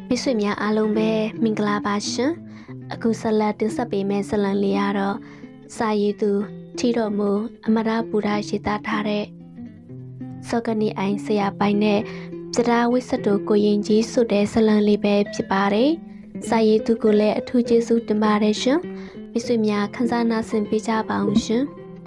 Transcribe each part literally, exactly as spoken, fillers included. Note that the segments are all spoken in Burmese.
မိတ်ဆွေများအားလုံးပဲမင်္ဂလာပါရှင်အခုဆက်လက်တင်ဆက်ပေးမယ့်ဇာတ်လမ်းလေးကတော့စာရေးသူထီတော်မူအမရပူရာရေးသားထားတဲ့စောကနီအိုင်ဆရာပိုင်နဲ့ပြဒါဝိစတိုကိုရင်ကြီးဆိုတဲ့ဇာတ်လမ်းလေးပဲဖြစ်ပါတယ်စာရေးသူကိုလည်းအထူးကျေးဇူးတင်ပါတယ်ရှင်မိတ်ဆွေများခန်းစားနာဆင်ပေးကြပါအောင်ရှင်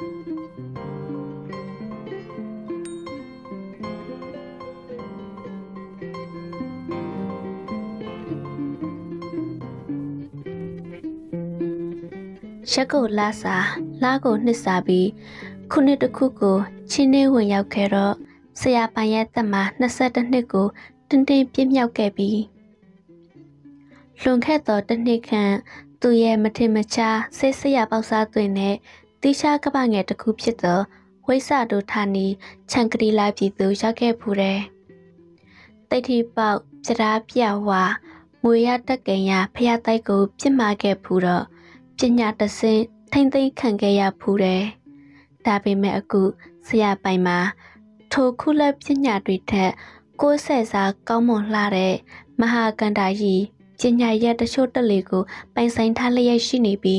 ရက်ကိုလာစာလာကိုနှစ်စာပြီးခုနှစ်တစ်ခုကိုချင်းနေဝင်ရောက်ခဲ့တော့ဆရာပိုင်ရဲ့တက်မှာနှစ်ဆက်တစ်နှစ်ကိုတင်းတင်းပြည့်မြောက်ခဲ့ပြီးလွန်ခဲ့သောတစ်နှစ်ခန့်သူရဲ့မထင်မရှားဆေးဆရာပေါက်စားသွင်းတဲ့တိချာကပငယ်တစ်ခုဖြစ်သောဝိဆဒုဌာနီချန်ကရီလာပြည်သူရောက်ခဲ့ဖူးတယ်တိတ်ထီပေါက်ပြဒါပြဝါငွေရတက်ကန်ရဖျားတိုက်ကိုပြစ်မှာခဲ့ဖူးတော့ပညာတဆင့်ထိမ့်သိမ့်ခံခဲ့ရဖူးတယ်။ဒါပေမဲ့အခုဆရာပိုင်မှာထိုခုလက်ပညာတွေထက်ကိုယ်ဆက်စားကောင်းမွန်လှတဲ့မဟာကန္တာကြီးပညာရဲ့တချို့တက်လေးကိုပိုင်ဆိုင်ထားလျက်ရှိနေပြီ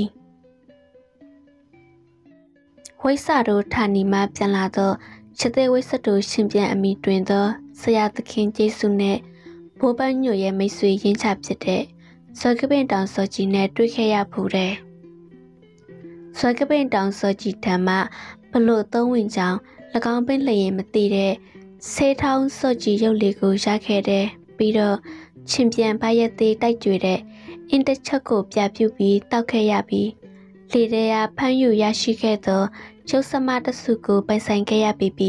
။ဝိဆာတို့ဌာနီမှပြန်လာသောချစ်တဲ့ဝိဆတို့ရှင်ပြန်အမိတွင်သောဆရာသခင်ကျေးဇူးနဲ့ဘိုးပန်းညိုရဲ့မိတ်ဆွေရင်းချဖြစ်တဲ့ဆွဲကပင်တောင်စောကြီးနဲ့တွေ့ခဲ့ရဖူးတယ်။ဆွဲကပင်တောင်စောကြီးထံမှဘလို့သုံးဝင်ကြောင်၎င်းပင်လျင်မသိတဲ့ဆေးထောင်းစောကြီးရုပ်လေးကိုရခဲ့တယ်။ပြီးတော့ချင်းပြန်ပါရက်သေးတိုက်ကြွတဲ့အင်းတစ်ချက်ကိုပြပြုပြီးတောက်ခဲ့ရပြီးလေထဲရဖမ်းယူရရှိခဲ့သောရုပ်စမတစုကိုပိုင်ဆိုင်ခဲ့ရပြီ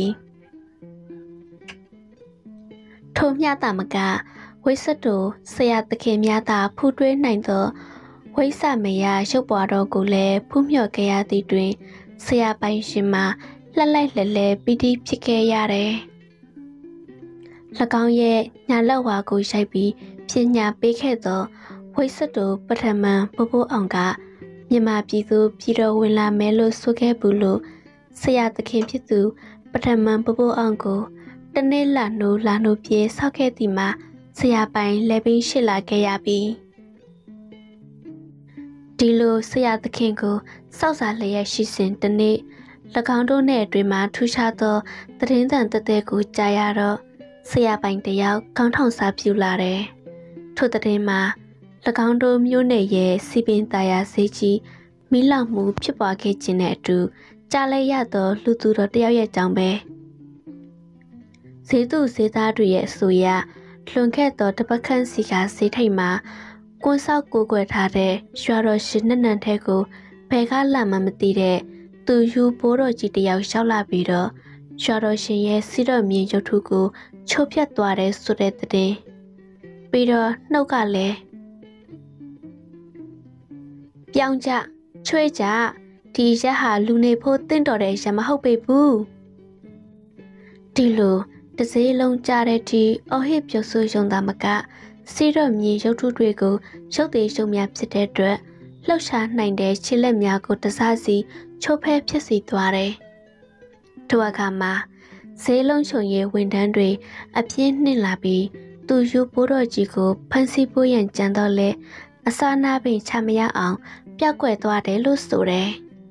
။ထိုမြတာမကဝိစတိုဆရာသခင်များသာဖူးတွဲနိုင်သောဝိဆမယရုပ်ပွားတော်ကိုလည်းဖူးမြော်ခဲ့ရသည့်တွင်ဆရာပိုင်ရှင်မှာလှလိုက်လှလဲပီတိဖြစ်ခဲ့ရတယ်။၎င်းရဲ့ညာလက်ဝါကိုရိုက်ပြီးပညာပေးခဲ့သောဝိစတိုပထမန်ဘိုးဘိုးအောင်ကမြန်မာပြည်သူပြည်တော်ဝင်လာမယ်လို့ဆိုခဲ့ဘူးလို့ဆရာသခင်ဖြစ်သူပထမန်ဘိုးဘိုးအောင်ကိုတနေ့လာနိုးလာနိုးပြေဆောက်ခဲ့သည်မှာဆရာပိုင်လက်ပြီးရှစ်လာခဲ့ရပြီဒီလိုဆရာသခင်ကိုစောက်စားလျက်ရှိစဉ်တနေ့၎င်းတို့နဲ့အတွင်မှထူးခြားသောသတင်းသံတသက်ကိုကြားရတော့ဆရာပိုင်တယောက်ခေါင်းထောင်စားပြူလာတယ်ထိုသတင်းမှာ၎င်းတို့မျိုးနယ်ရဲ့စီပင်သားရဈေးကြီးမိလောက်မှုဖြစ်ပွားခဲ့ခြင်းနဲ့အတူကြားလိုက်ရသောလူသူတော်တယောက်ရဲ့ကြောင့်ပဲဈေးသူဈေးသားတွေရဲ့အဆိုအရလွန်ခဲ့သောတပတ်ခန့်စီကဈေးထိပ်မှာကွန်းဆောက်ကိုကွယ်ထားတဲ့ရွာတော်ရှင်နတ်နန်ထဲကိုဘယ်ကလာမှမသိတဲ့သူယူဘိုးတော်ကြီးတယောက်ရောက်လာပြီးတော့ရွာတော်ရှင်ရဲ့စီတော်မြင်ရုပ်ထုကိုချိုးဖြတ်သွားတယ်ဆိုတဲ့တဲ့ပြီးတော့နှုတ်ကလည်းပြောင်းကြချွေးကြဒီရက်ဟာလူနေဖို့တင့်တော်တဲ့ရမဟုတ်ပေဘူးဒီလိုတစည်းလုံးကြတဲ့ဒီအော်ဟစ်ပြောဆိုရုံသာမကစီတော့မြင်ရုပ်ထုတွေကိုရုပ်သေးရှုံများဖြစ်တဲ့အတွက်လှုပ်ရှားနိုင်တဲ့ခြေလက်များကိုတစားစီချိုးဖဲဖြစ်စီသွားတယ်။ထိုအခါမှာဈေးလုံးချုံရဲ့ဝန်ထမ်းတွေအပြင်းနှင်လာပြီးသူယူဘိုးတော်ကြီးကိုဖမ်းဆီးဖို့ရန်ကြံတော့လဲအစာနာပင်ချမရအောင်ပျောက်ကွယ်သွားတယ်လို့ဆိုတယ်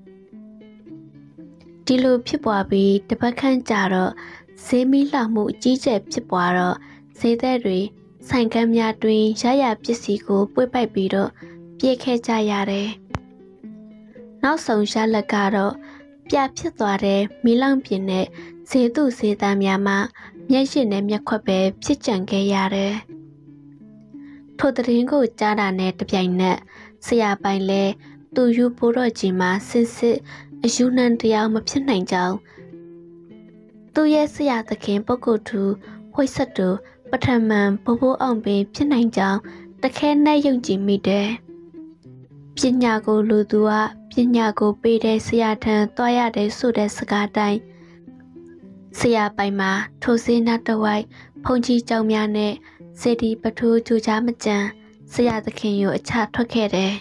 ။ဒီလိုဖြစ်ပွားပြီးတပတ်ခန့်ကြာတော့ဈေးမီလှမှုအကြီးကျယ်ဖြစ်ပွားတော့ဈေးသက်တွေဆိုင်ကမ်းများတွင်ရရပစ္စည်းကိုပွေ့ပိုက်ပြီးတော့ပြေးခဲ့ကြရတယ်။နောက်ဆုံးရလက်ကတော့ပြဖြစ်သွားတဲ့မီလောင်ပြင်းနဲ့ဈေးသူဈေးသားများမှမျက်ရည်နဲ့မျက်ခွက်ပဲဖြစ်ကြံခဲ့ရတယ်။ထိုသတင်းကိုကြားတာနဲ့တပြိုင်နက်ဆရာပိုင်လဲသူယူဘိုးတော်ကြီးမှစစ်စစ်အယူနံတရားမဖြစ်နိုင်ကြောင်းသူရဲ့ဆရာသခင်ပုဂ္ဂိုလ်သူဝိဆတူပထမန်ဘိုးဘိုးအောင်ပင်ဖြစ်နိုင်ကြောင်းတခဲနဲ့ယုံကြည်မိတယ်။ပညာကိုလူသူကပညာကိုပေးတဲ့ဆရာထံတွားရတယ်ဆိုတဲ့စကားတိုင်းဆရာပိုင်မှာထိုစင်းနာတဝိုက်ဖုန်ကြီးကြောင်များနဲ့စေတီပထိုးကြိုးချမကြံဆရာသခင်ကိုအခြားထွက်ခဲ့တယ်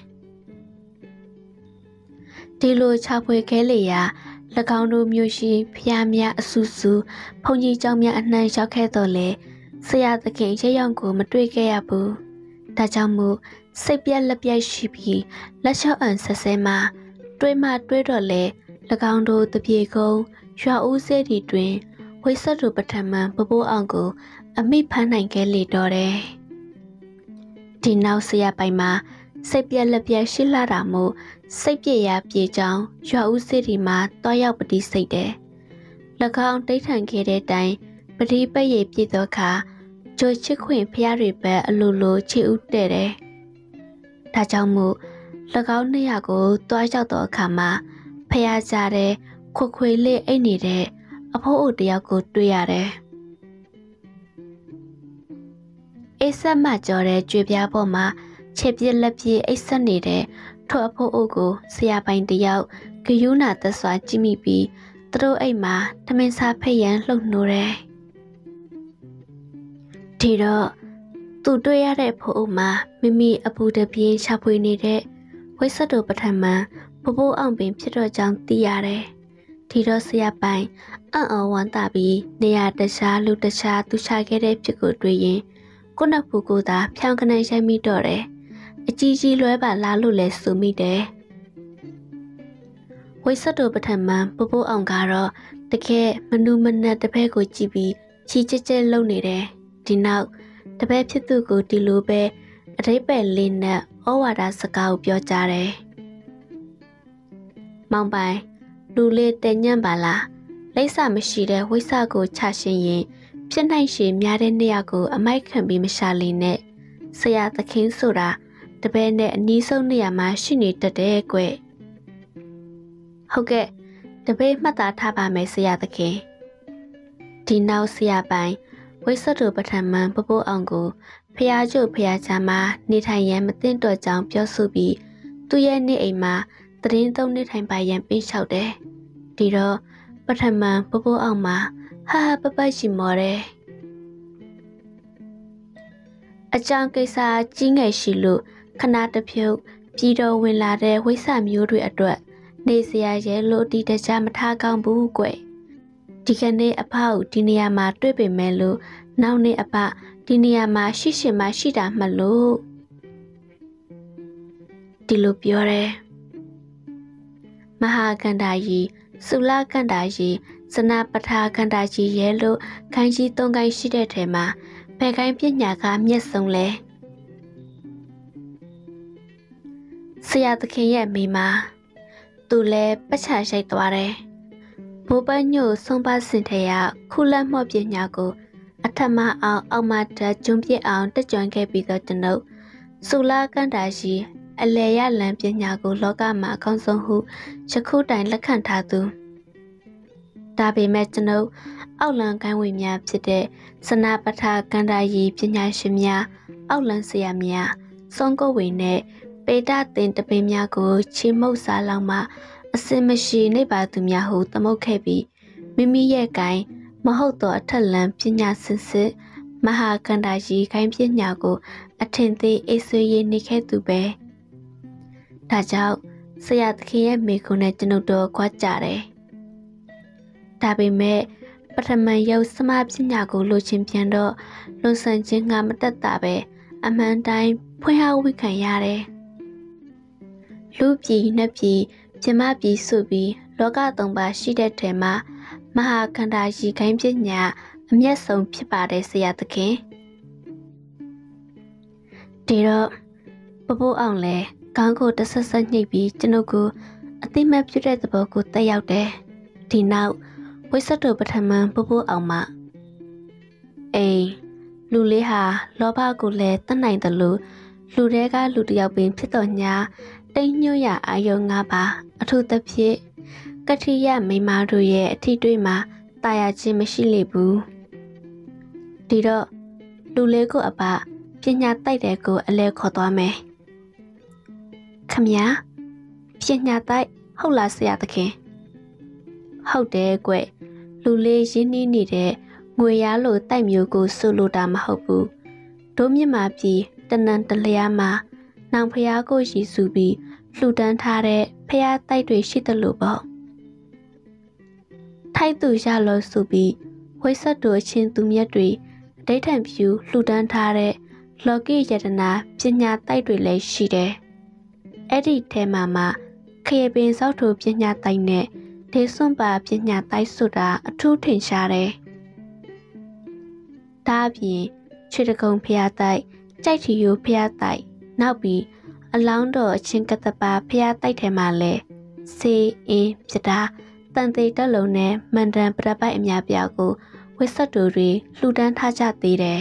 ။ဒီလိုချဖွေခဲလေရာ၎င်းတို့မျိုးရှိဖျားများအဆူဆူဖုန်ကြီးကြောင်များအနှံ့ရောက်ခဲ့တော့လေဆရာသခင်ရရောက်ကိုမတွေ့ခဲ့ရဘူးဒါကြောင့်မို့စိတ်ပြက်လက်ပြက်ရှိပြီးလက်ချော့အန်ဆက်ဆဲမှာတွေးမှတွေးတော့လေ၎င်းတို့တပြေကုန်းရွာဦးစဲတီတွင်ဝိဆက်တို့ပထမန်ပပိုးအောင်ကိုအမိဖမ်းနိုင်ခဲ့လေတော့တယ်ဒီနောက်ဆရာပိုင်မှာစိတ်ပြက်လက်ပြက်ရှိလာတာမို့စိတ်ပြေရပြေချောင်းရွာဦးစဲတီမှာတွားရောက်ပတိစိတ်တယ်၎င်းတိတ်ထန်ခဲ့တဲ့တိုင်ပတိပည့်ရပြည့်သောအခါကြိုချစ်ခွင့်ဖျားတွေပဲအလိုလိုချစ်ဦးတဲ့တယ်။ဒါကြောင့်မို့၎င်းနှစ်ယောက်ကိုတွားရောက်တော့အခါမှာဖျားကြတဲ့ခွခွေလေးအိတ်နေတဲ့အဖိုးအိုတယောက်ကိုတွေ့ရတယ်။အိတ်ဆက်မှကြော်တဲ့ကြွေပြားပေါ်မှာခြေပြက်လက်ပြည့်အိတ်ဆက်နေတဲ့ထို့အဖိုးအိုကိုဆရာပိုင်တယောက်ဂယုဏသက်စွာကြည့်မိပြီးသူတို့အိတ်မှာထမင်းစားဖိတ်ရန်လှုပ်နှိုးတယ်။ဒီတော့သူတွေ့ရတဲ့ဖိုးအိုမှာမိမိအပူတပြင်းရှာဖွေနေတဲ့ဝိဆက်တို့ပထမန်ပပိုးအောင်ပင်ဖြစ်တော့ကြောင်းသိရတယ်။ဒီတော့ဆရာပိုင်အံ့ဩဝမ်းသာပြီးနေရာတခြားလူတခြားသူချခဲ့တဲ့ဖြစ်ကိုတွေ့ရင်ကိုနဖူကိုသာဖြောင်းကနေရိုက်မိတော့တယ်။အကြီးကြီးလွဲပါလားလို့လဲဆိုမိတယ်။ဝိဆက်တို့ပထမန်ပပိုးအောင်ကတော့တကယ်မနူမနက်တစ်ဖက်ကိုကြည့်ပြီးချီကျကျလုံနေတယ်။ဒီနောက်တပည့်ဖြစ်သူကိုဒီလိုပဲအထိပ္ပယ်လေးနဲ့ဩဝါဒစကားကိုပြောကြတယ်။မောင်ပိုင်လူလေးတညံ့ပါလားလိမ့်စာမရှိတဲ့ဝိဆာကိုချရှင်ရင်ဖြစ်နိုင်ရှည်များတဲ့နေရာကိုအမိုက်ခံပြီးမရှာလီနဲ့ဆရာသခင်ဆိုတာတပည့်နဲ့အနီးဆုံးနေရာမှာရှိနေတတ်တဲ့ကွ။ဟုတ်ကဲ့တပည့်မှတ်သားထားပါမယ်ဆရာသခင်။ဒီနောက်ဆရာပိုင်ဝိဆက်တို့ပထမန်ပပိုးအောင်ကိုဖျားကျုပ်ဖျားချမ်းမှာနေထိုင်ရန်မသင့်တော်ကြောင်းပြောဆိုပြီးသူရဲ့နေအိမ်မှာတရင်သုံးနေထိုင်ပါရန်ပေးလျှောက်တယ်။ဒီတော့ပထမန်ပပိုးအောင်မှာဟာဟာပပရှိမော်တယ်။အကြောင်းကိစ္စကြီးငယ်ရှိလို့ခဏတစ်ဖြုတ်ပြည်တော်ဝင်လာတဲ့ဝိဆမျိုးတွေအတွက်နေစရာရဲလို့ဒီတကြမထားကောင်းဘူးကွ။ဒီကနေ့အဖကိုဒီနေရာမှာတွေ့ပေမဲ့လို့နောက်နေ့အဖဒီနေရာမှာရှိရှိမှရှိတာမှလို့ဒီလိုပြောတယ်မဟာကန္တာကြီးစုလကန္တာကြီးစနာပထာကန္တာကြီးရဲလို့ခိုင်းကြီးသုံးခိုင်းရှိတဲ့ထဲမှာဘယ်ခိုင်းပညာကမျက်ဆုံးလဲဆရာသခင်ရဲ့မိမသူလည်းပချရှိုက်သွားတယ်ဘိုးပညိုဆုံးပါစင်ထရခုလက်မော့ပညာကိုအထမအောင်အောက်မတက်ကျွန်းပြစ်အောင်တက်ကြွခဲ့ပြီးတော့ကျွန်ုပ်စုလာကန္တာရှိအလေရလံပညာကိုလောကမှာအကောင်းဆုံးဟုယခုတိုင်လက်ခံထားသူဒါပေမဲ့ကျွန်ုပ်အောက်လံကိုင်းဝင်များဖြစ်တဲ့စနာပထာကန္တာရီပညာရှင်များအောက်လံဆရာများစုံကုတ်ဝင်နဲ့ပေတတင်တပင်းများကိုချီမှုတ်စားလောက်မှအစင်မရှိနေပါသူများဟုသမုတ်ခဲ့ပြီးမိမိရဲ့ကိုင်းမဟုတ်တော့အထက်လံပညာစစ်စစ်မဟာကန္တာကြီးခိုင်းပညာကိုအထင်သေးအိဆွေးရနေခဲ့သူပဲဒါကြောင့်ဆရာသခင်ရဲ့မိခွန်းနဲ့ကျွန်ုပ်တို့ခွာကြတယ်ဒါပေမဲ့ပထမရုပ်စမပညာကိုလိုချင်ပြန်တော့လွန်ဆန်ခြင်းကမတက်တာပဲအမှန်တိုင်းဖွင့်ဟဝိခံရတယ်လူပြည်နှစ်ပြည်ပြမပြည်ဆိုပြီးလောကသုံးပါရှိတဲ့ထဲမှာမဟာကန္တာကြီးခိုင်းပညာအမျက်ဆုံးဖြစ်ပါတယ်ဆရာသခင်ဒီတော့ပပိုးအောင်လဲကောင်းကိုတဆဆညှိပြီးကျွန်ုပ်ကိုအသိမဲ့ပြတဲ့သဘောကိုတက်ရောက်တယ်ဒီနောက်ဝိဆက်တို့ပထမန်ပပိုးအောင်မှအေးလူလေးဟာလောဘကိုလည်းတတ်နိုင်တယ်လို့လူတွေကလူတယောက်ပင်ဖြစ်တော်ညာတိတ်ညွတ်ရအာယုံငါးပါအထူးသဖြင့်ကတိယမိမာတို့ရဲ့အထီးတွေးမှာတာယာခြင်းမရှိလေဘူးဒီတော့လူလေးကိုအပပညာတိုက်တဲ့ကိုအလဲခေါ်သွားမယ်ခမညာပညာတိုက်ဟုတ်လားဆရာသခင်ဟုတ်တယ်ကွလူလေးရင်းနှီးနေတဲ့ငွေရလို့တိုက်မျိုးကိုဆိုလိုတာမဟုတ်ဘူးဒိုးမြင့်မာပြည်တနန်တလျားမှာနောင်ဖျားကိုရည်စုပြီးလှူဒန်းထားတဲ့ဖျားတိုက်တွေရှိတယ်လို့ပေါ့ထိုက်သူရလို့ဆိုပြီးဝိဆက်တို့ချင်းသူမြတ်တွေအဋိဌံပြူလှူဒန်းထားတဲ့လောကီယတနာပညာတိုက်တွေလည်းရှိတယ်။အဲ့ဒီထဲမှာမှခရပင်စောက်ထိုပညာတိုက်နဲ့ဒေစွန်ပါပညာတိုက်ဆိုတာအထူးထင်ရှားတယ်။ဒါအပြင်ချွေတကုံဖျားတိုက်ကြိုက်ထီယိုဖျားတိုက်နောက်ပြီးအလောင်းတော်အချင်းကတပါဖျားတိုက်ထဲမှာလဲစေအင်းပြတာတန်သေးတက်လုံးနဲ့မန်တန်ပရပိုက်အများပြားကိုဝိဆက်တူတွေလှူဒန်းထားကြသေးတယ်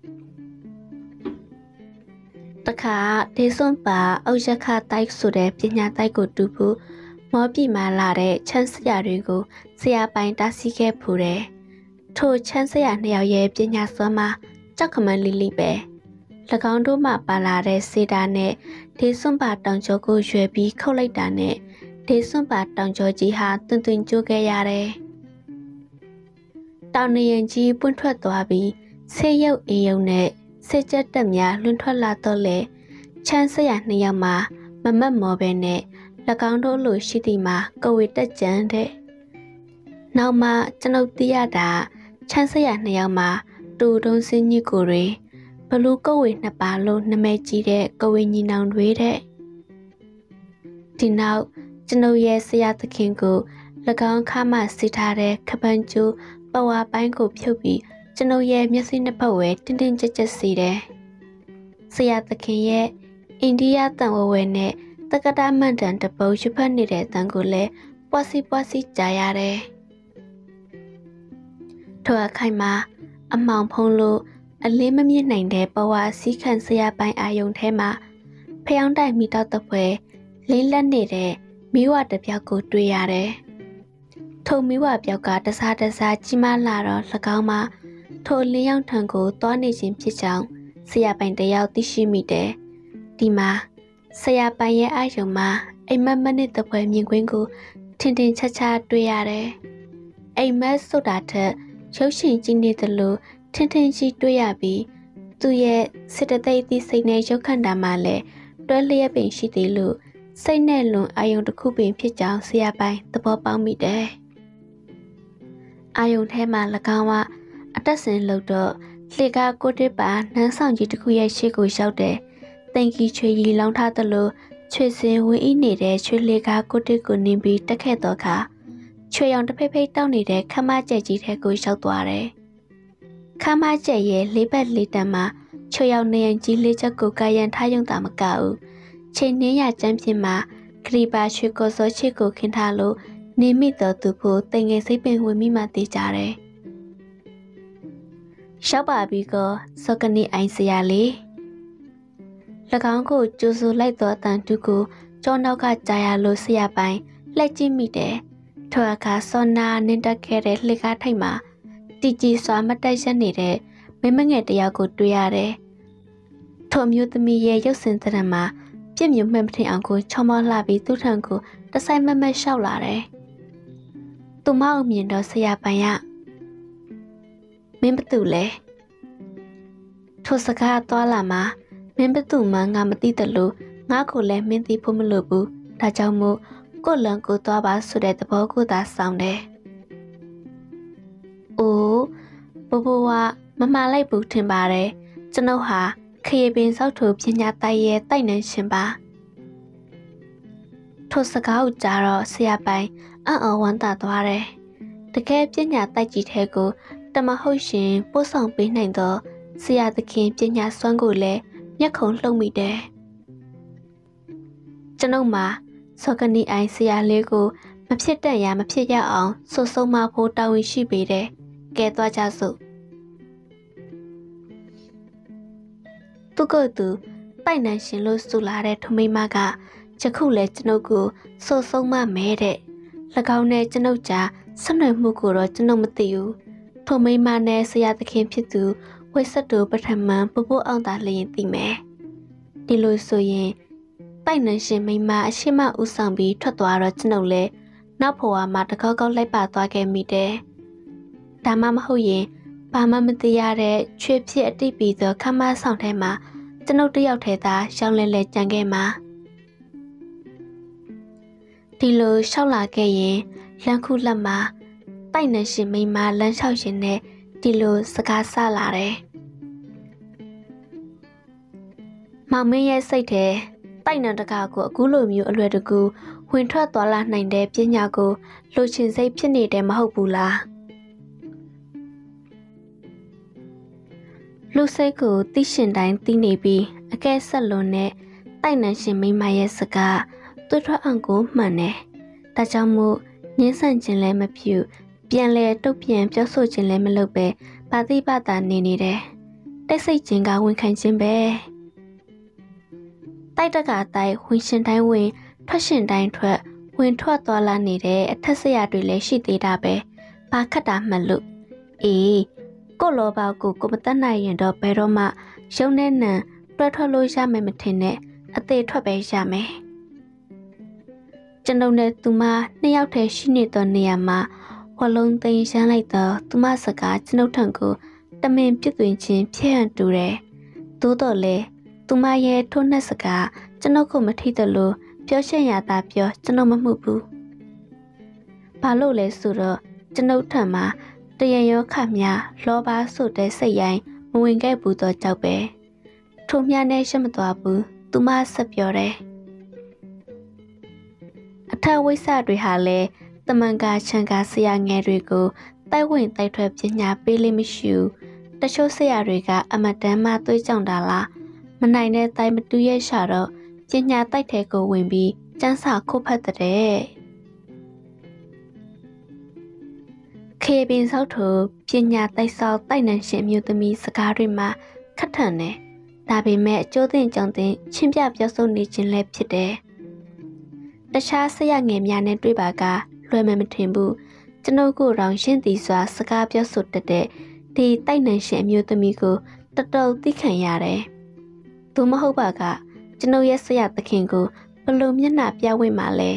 ။တခါဒေစွန်ပါအုတ်ရခတိုက်ဆိုတဲ့ပညာတိုက်ကိုတူဖို့မောပြည်မှာလာတဲ့ချမ်းစရာတွေကိုဆရာပိုင်တားဆီးခဲ့ဖူးတယ်။ထိုချမ်းစရာနှစ်ယောက်ရဲ့ပညာစွမ်းမှာကြောက်ခမန်းလိလိပဲ။၎င်းတို့မှပါလာတဲ့စေတာနဲ့ဒေစွန်ပါတောင်ကျော်ကိုရွယ်ပြီးခုတ်လိုက်တာနဲ့ဒေစွန်ပါတောင်ကျော်ကြီးဟာတွင်တွင်ကျိုးခဲ့ရတယ်။တောင်နေရင်ကြီးပွင့်ထွက်သွားပြီးဆေးရုပ်အေးရုံနဲ့ဆေးကြက်တက်များလွန်ထွက်လာတော့လေချမ်းစရာနှစ်ယောက်မှာမမတ်မော်ပဲနဲ့၎င်းတို့လိုရှိသည်မှာကိုဝေတက်ကြမ်းတဲ့နောက်မှကျွန်ုပ်သိရတာချမ်းစရာနှစ်ယောက်မှာတူတုံးစင်းကြီးကိုတွေဘလူးကိုဝေနှစ်ပါလို့နာမည်ကြီးတဲ့ကိုဝေညီနောင်တွေတဲ့ဒီနောက်ကျွန်ုပ်ရဲ့ဆရာသခင်ကို၎င်းခါမှစီထားတဲ့ခပန်းကျူပဝါပိုင်းကိုဖြုတ်ပြီးကျွန်ုပ်ရဲ့မျက်စိနှစ်ဖက်ဝဲတင်းတင်းကြပ်ကြပ်စီတယ်ဆရာသခင်ရဲ့အိန္ဒိယတန်ဝဝဲနဲ့တက္ကတာမန်တန်တပုတ်ရွဖက်နေတဲ့တန်ကိုလည်းပွားစီပွားစီကြားရတယ်ထိုအခိုင်မှာအမောင်ဖုံးလို့အလေးမမြင့်နိုင်တဲ့ပဝါစီးခန့်ဆရာပိုင်းအာယုံထဲမှာဖျောင်းတိုင်မိတော့တပွဲလေးလက်နေတဲ့မိဝတပြောက်ကိုတွေ့ရတယ်ထိုမိဝပြောက်ကတစားတစားကြီးမားလာတော့၎င်းမှာထိုလင်းရောက်ထံကိုတွားနေခြင်းဖြစ်ကြောင်းဆရာပိုင်တယောက်သိရှိမိတယ်ဒီမှာဆရာပိုင်ရဲ့အာယုံမှာအိမ်မက်မနစ်တပွဲမြင်ကွင်းကိုထင်ထင်ရှားရှားတွေ့ရတယ်အိမ်မက်စုတ်တာထက်ရုပ်ရှင်ကြည့်နေတယ်လို့ထင်ထင်ကြီးတွေ့ရပြီးသူရဲ့စစ်တသိက်သည့်စိတ်နဲ့ရုပ်ခန္ဓာမှာလည်းတွဲလျက်ပင်ရှိသေးလို့စိတ်နဲ့လွန်အာယုံတစ်ခုပင်ဖြစ်ကြောင်းဆရာပိုင်သဘောပေါက်မိတယ်အာယုံထဲမှာ၎င်းကအတက်စင်လို့တော့လှေကားကိုတစ်ပါနန်းဆောင်ကြီးတစ်ခုရဲ့ရှေ့ကိုရောက်တယ်တင်ကြီးချွေရီလောင်းထားသလိုချွေစင်ဝင်းဤနေတဲ့ချွေလေကားကိုတစ်ကိုနင်းပြီးတက်ခဲ့တော့ခါချွေရောင်တစ်ဖိတ်ဖိတ်တောက်နေတဲ့ခမကျက်ကြီးထဲကိုရောက်သွားတယ်ခမကျက်ရဲ့လေးဘက်လေးတန်မှာချွေရောင်နေရင်ကြီးလေးချက်ကိုကာယံထားယုံတာမကဘူးချိန်နှင်းရကျန်းပြင်မှာခရီပါရွှေကောစောချစ်ကိုခင်းထားလို့နေမိတော်သူဖို့တိမ်ငယ်စိတ်ပင်ဝင်မိမှသိကြတယ်ရှောက်ပါပြီကောစောကနေအိုင်စရာလေး၎င်းကိုကျိုးဆူလိုက်သောတန်တူကိုကျောနောက်ကကြာရလို့ဆရာပိုင်လှက်ကြည့်မိတယ်ထိုအခါစောနာနင်းတက်ခဲ့တဲ့လှေကားထိုက်မှာတီကြီးစွာမတက်ရက်နေတဲ့မိမငယ်တယောက်ကိုတွေ့ရတယ်ထိုမျိုးသမီးရဲ့ရုပ်စင်သဏ္ဍာန်မှာပြည့်မြုံမှန်မထင်အောင်ကိုချောမောလှပြီးသူ့ထံကိုတဆိုင်မမက်လျှောက်လာတယ်သူမအောင်မြင်တော့ဆရာပိုင်ကမင်းဘသူလဲထိုစကားသွားလာမှာမင်းဘသူမှငါမသိတယ်လို့ငါကိုလည်းမင်းသိဖို့မလိုဘူးဒါကြောင့်မို့ကိုလန်ကိုသွားပါဆိုတဲ့သဘောကိုသာဆောင်တယ်အိုးဘဘဝမမလိုက်ဘူးထင်ပါတယ်ကျွန်ုပ်ဟာခရီးပင်စောက်ထိုပညာတိုက်ရဲ့တိုက်နှံရှင်ပါထိုစကားကိုကြားတော့ဆရာပိုင်အံ့ဩဝမ်းသာသွားတယ်တကယ်ပညာတိုက်ကြီးထဲကိုတမဟုတ်ရှင်ပို့ဆောင်ပေးနိုင်တော့ဆရာသခင်ပညာစွမ်းကိုလည်းမျက်ခုံလှုပ်မိတယ်ကျွန်ုပ်မှာစောကနီအိုင်ဆရာလေးကိုမဖြစ်တတ်ရမဖြစ်ရအောင်ဆွဆုံးမဖို့တာဝန်ရှိပေတယ်ကဲသွားကြစို့သူကသူပိုက်နှံရှင်လို့ဆိုလာတဲ့ထမိမကယခုလဲကျွန်ုပ်ကိုဆွဆုံးမမဲတဲ့၎င်းနဲ့ကျွန်ုပ်ကြားဆက်နွယ်မှုကိုတော့ကျွန်ုပ်မသိဘူးထမိမနဲ့ဆရာသခင်ဖြစ်သူဝိဆက်တူပထမန်ပပိုးအောင်သာလျင်သိမယ်ဒီလိုဆိုရင်ပိုက်နှံရှင်မိမအရှိမဦးဆောင်ပြီးထွက်သွားတော့ကျွန်ုပ်လဲနောက်ဘဝမှာတကောက်ကောက်လိုက်ပါသွားခဲ့မိတယ်ဒါမှမဟုတ်ရင်ဘာမှမသိရတဲ့ချွေဖြစ်အတိတ်ပြီးသောခမဆောင်ထဲမှာကျွန်ုပ်တယောက်ထဲသာရှောင်းလဲလဲကြံခဲ့မှာဒီလိုရှောက်လာခဲ့ရင်လမ်းခုလက်မှာပိုက်နှံရှင်မိမလမ်းလျှောက်ရှင်နဲ့ဒီလိုစကားဆလာတယ်မောင်မင်းရဲ့စိတ်ထဲတိုက်နံတကာကိုအခုလိုမျိုးအလွယ်တကူဝင်ထွက်သွားလာနိုင်တဲ့ပညာကိုလိုချင်စိတ်ဖြစ်နေတယ်မဟုတ်ဘူးလားလူစိတ်ကိုသိရှင်တိုင်းသိနေပြီးအကဲဆက်လွန်နဲ့တိုက်နံရှင်မိမရဲ့စကားသူထွက်အောင်ကိုမှန်တယ်ဒါကြောင့်မို့ငင်းဆန့်ခြင်းလည်းမဖြစ်ပြန်လဲတုတ်ပြန်ပြောဆိုခြင်းလည်းမလုပ်ပဲပါတိပတာနေနေတယ်တိတ်ဆိတ်ခြင်းကဝန်ခံခြင်းပဲတိုက်တကတိုက်ဝင်ရှင်တိုင်းဝင်ထွက်ရှင်တိုင်းထွက်ဝင်ထွက်သွားလာနေတဲ့အထက်ဆရာတွေလည်းရှိသေးတာပဲဘာခတ်တာမှလို့အေးကိုလောဘကိုကိုမတတ်နိုင်ရင်တော့ဘယ်တော့မှရုံနဲ့နံတွဲထွက်လို့ရမယ်မထင်နဲ့အသေးထွက်ပဲရမယ်ကျွန်ုပ်နဲ့သူမနှစ်ယောက်တည်းရှိနေသောနေရာမှာဝလုံးသိမ်းရှမ်းလိုက်တော့သူမစကားကျွန်ုပ်ထံကိုတမင်ပြစ်သွင်းခြင်းဖြစ်ဟန်တူတယ်သို့တော်လည်းသူမရဲ့ထိုးနှက်စကားကျွန်ုပ်ကိုမထိတယ်လို့ပြောရှင်းရတာပြောကျွန်ုပ်မမှုဘူးဘာလို့လဲဆိုတော့ကျွန်ုပ်ထံမှာတရရောခများလောဘဆိုတဲ့စိတ်ရိုင်းမဝင်ခဲ့ဘူးတော့ကြောက်ပဲထိုမြနဲ့ရှက်မသွားဘူးသူမဆက်ပြောတယ်အထဝိဆတွေဟာလည်းတမန်ကချန်ကဆရာငယ်တွေကိုတိုက်ဝင်တိုက်ထွက်ပညာပေးလိမ့်မရှိဘူးတချို့ဆရာတွေကအမတန်မှသွေးကြောင်တာလားမနိုင်တဲ့တိုက်မတူရဲ့ရှာတော့ပညာတိုက်ထဲကိုဝင်ပြီးစမ်းစာခုတ်ဖတ်တဲ့ခေပင်ဆောက်ထိုပညာတိုက်ဆောက်တိုက်နံရှင်မျိုးသမီးစကားတွေမှာခက်ထန်တယ်ဒါပေမဲ့အကျိုးသင်ကြောင့်တင်ချင်းပြပြောဆိုနေခြင်းလည်းဖြစ်တယ်တခြားဆရာငယ်များနဲ့တွေ့ပါကလွယ်မယ်မထင်ဘူးကျွန်ုပ်ကိုယ်တော်ရှင်းသည်စွာစကားပြောဆိုတတ်တဲ့ဒီတိုက်နံရှင်အမျိုးသမီးကိုတော်တော်သိခံရတယ်သူမဟုတ်ပါကကျွန်ုပ်ရဲ့ဆရာသခင်ကိုဘလို့မျက်နှာပြဝင့်မှာလဲ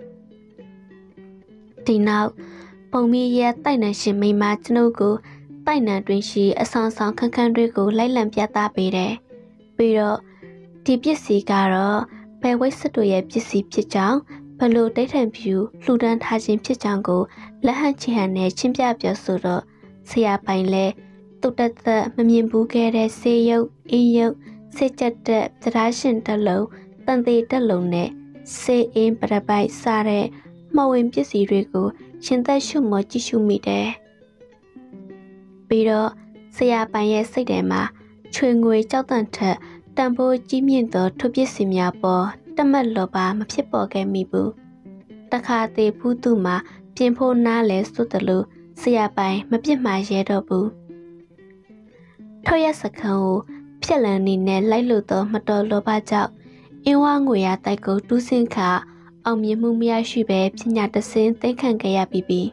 ဒီနောက်ပုံမီရဲ့တိုက်နံရှင်မိမကျွန်ုပ်ကိုတိုက်နံတွင်ရှိအဆောင်ဆောင်ခန်းခန်းတွေကိုလိုက်လံပြသပေးတယ်ပြီးတော့ဒီပစ္စည်းကတော့ဘယ်ဝိတ်စစ်တို့ရဲ့ပစ္စည်းဖြစ်ကြောင်းဘလို့တိတ်ထန်ဖြူလှူဒန်းထားခြင်းဖြစ်ကြောင်းကိုလက်ဟန်ချီဟန်နဲ့ချင်းပြပြောဆိုတော့ဆရာပိုင်လဲတုတ်တက်သက်မမြင်ဘူးခဲ့တဲ့ဆေးရုပ်အင်းရုပ်ဆေးချက်တဲ့တရားရှင်တက်လုံးတန်သေးတက်လုံးနဲ့ဆေးအင်းပရပိုက်စားတဲ့မဝင်ပစ္စည်းတွေကိုရှင်သက်ရှုမောကြည့်ရှုမိတယ်ပြီးတော့ဆရာပိုင်ရဲ့စိတ်ထဲမှာချွေငွေကြောက်တန့်ထက်တန်ဖိုးကြီးမြင့်သောထုပစ္စည်းများပေါ်တမတ်လောပါမဖြစ်ပေါ်ခဲ့မိဘူးတခါသေးဘူးသူမှာပြင်ဖို့နားလဲဆိုသလိုဆရာပိုင်မပြစ်မှာရဲတော့ဘူးထောက်ရစခန်းကိုဖြက်လန်းနေနဲ့လိုက်လို့တော့မတော်လောဘကြောင့်အင်းဝငွေရတိုက်ကိုတူးစင်ခါအောင်မြင်မှုမရရှိပဲပညာတဆင်းသိခံခဲ့ရပြီးပြီ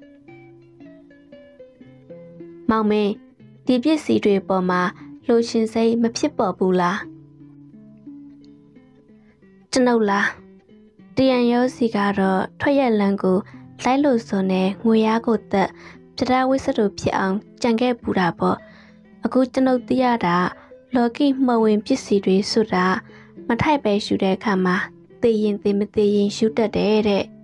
မောင်မင်းဒီပစ္စည်းတွေပေါ်မှာလိုရှင်စိတ်မဖြစ်ပေါ်ဘူးလားကျွန်ုပ်လားတရန်ရောစီကတော့ထွက်ရလန်းကိုလိုက်လို့စုံနဲ့ငွေရကိုတက်ပြတာဝိစတို့ဖြစ်အောင်ကြံခဲ့ပူတာပေါ့အခုကျွန်ုပ်သိရတာလော်ကီမှဝင်ပစ္စည်းတွေဆိုတာမထိုက်ပဲရှူတဲ့အခါမှာသိရင်သိမသိရင်ရှူတတ်တယ်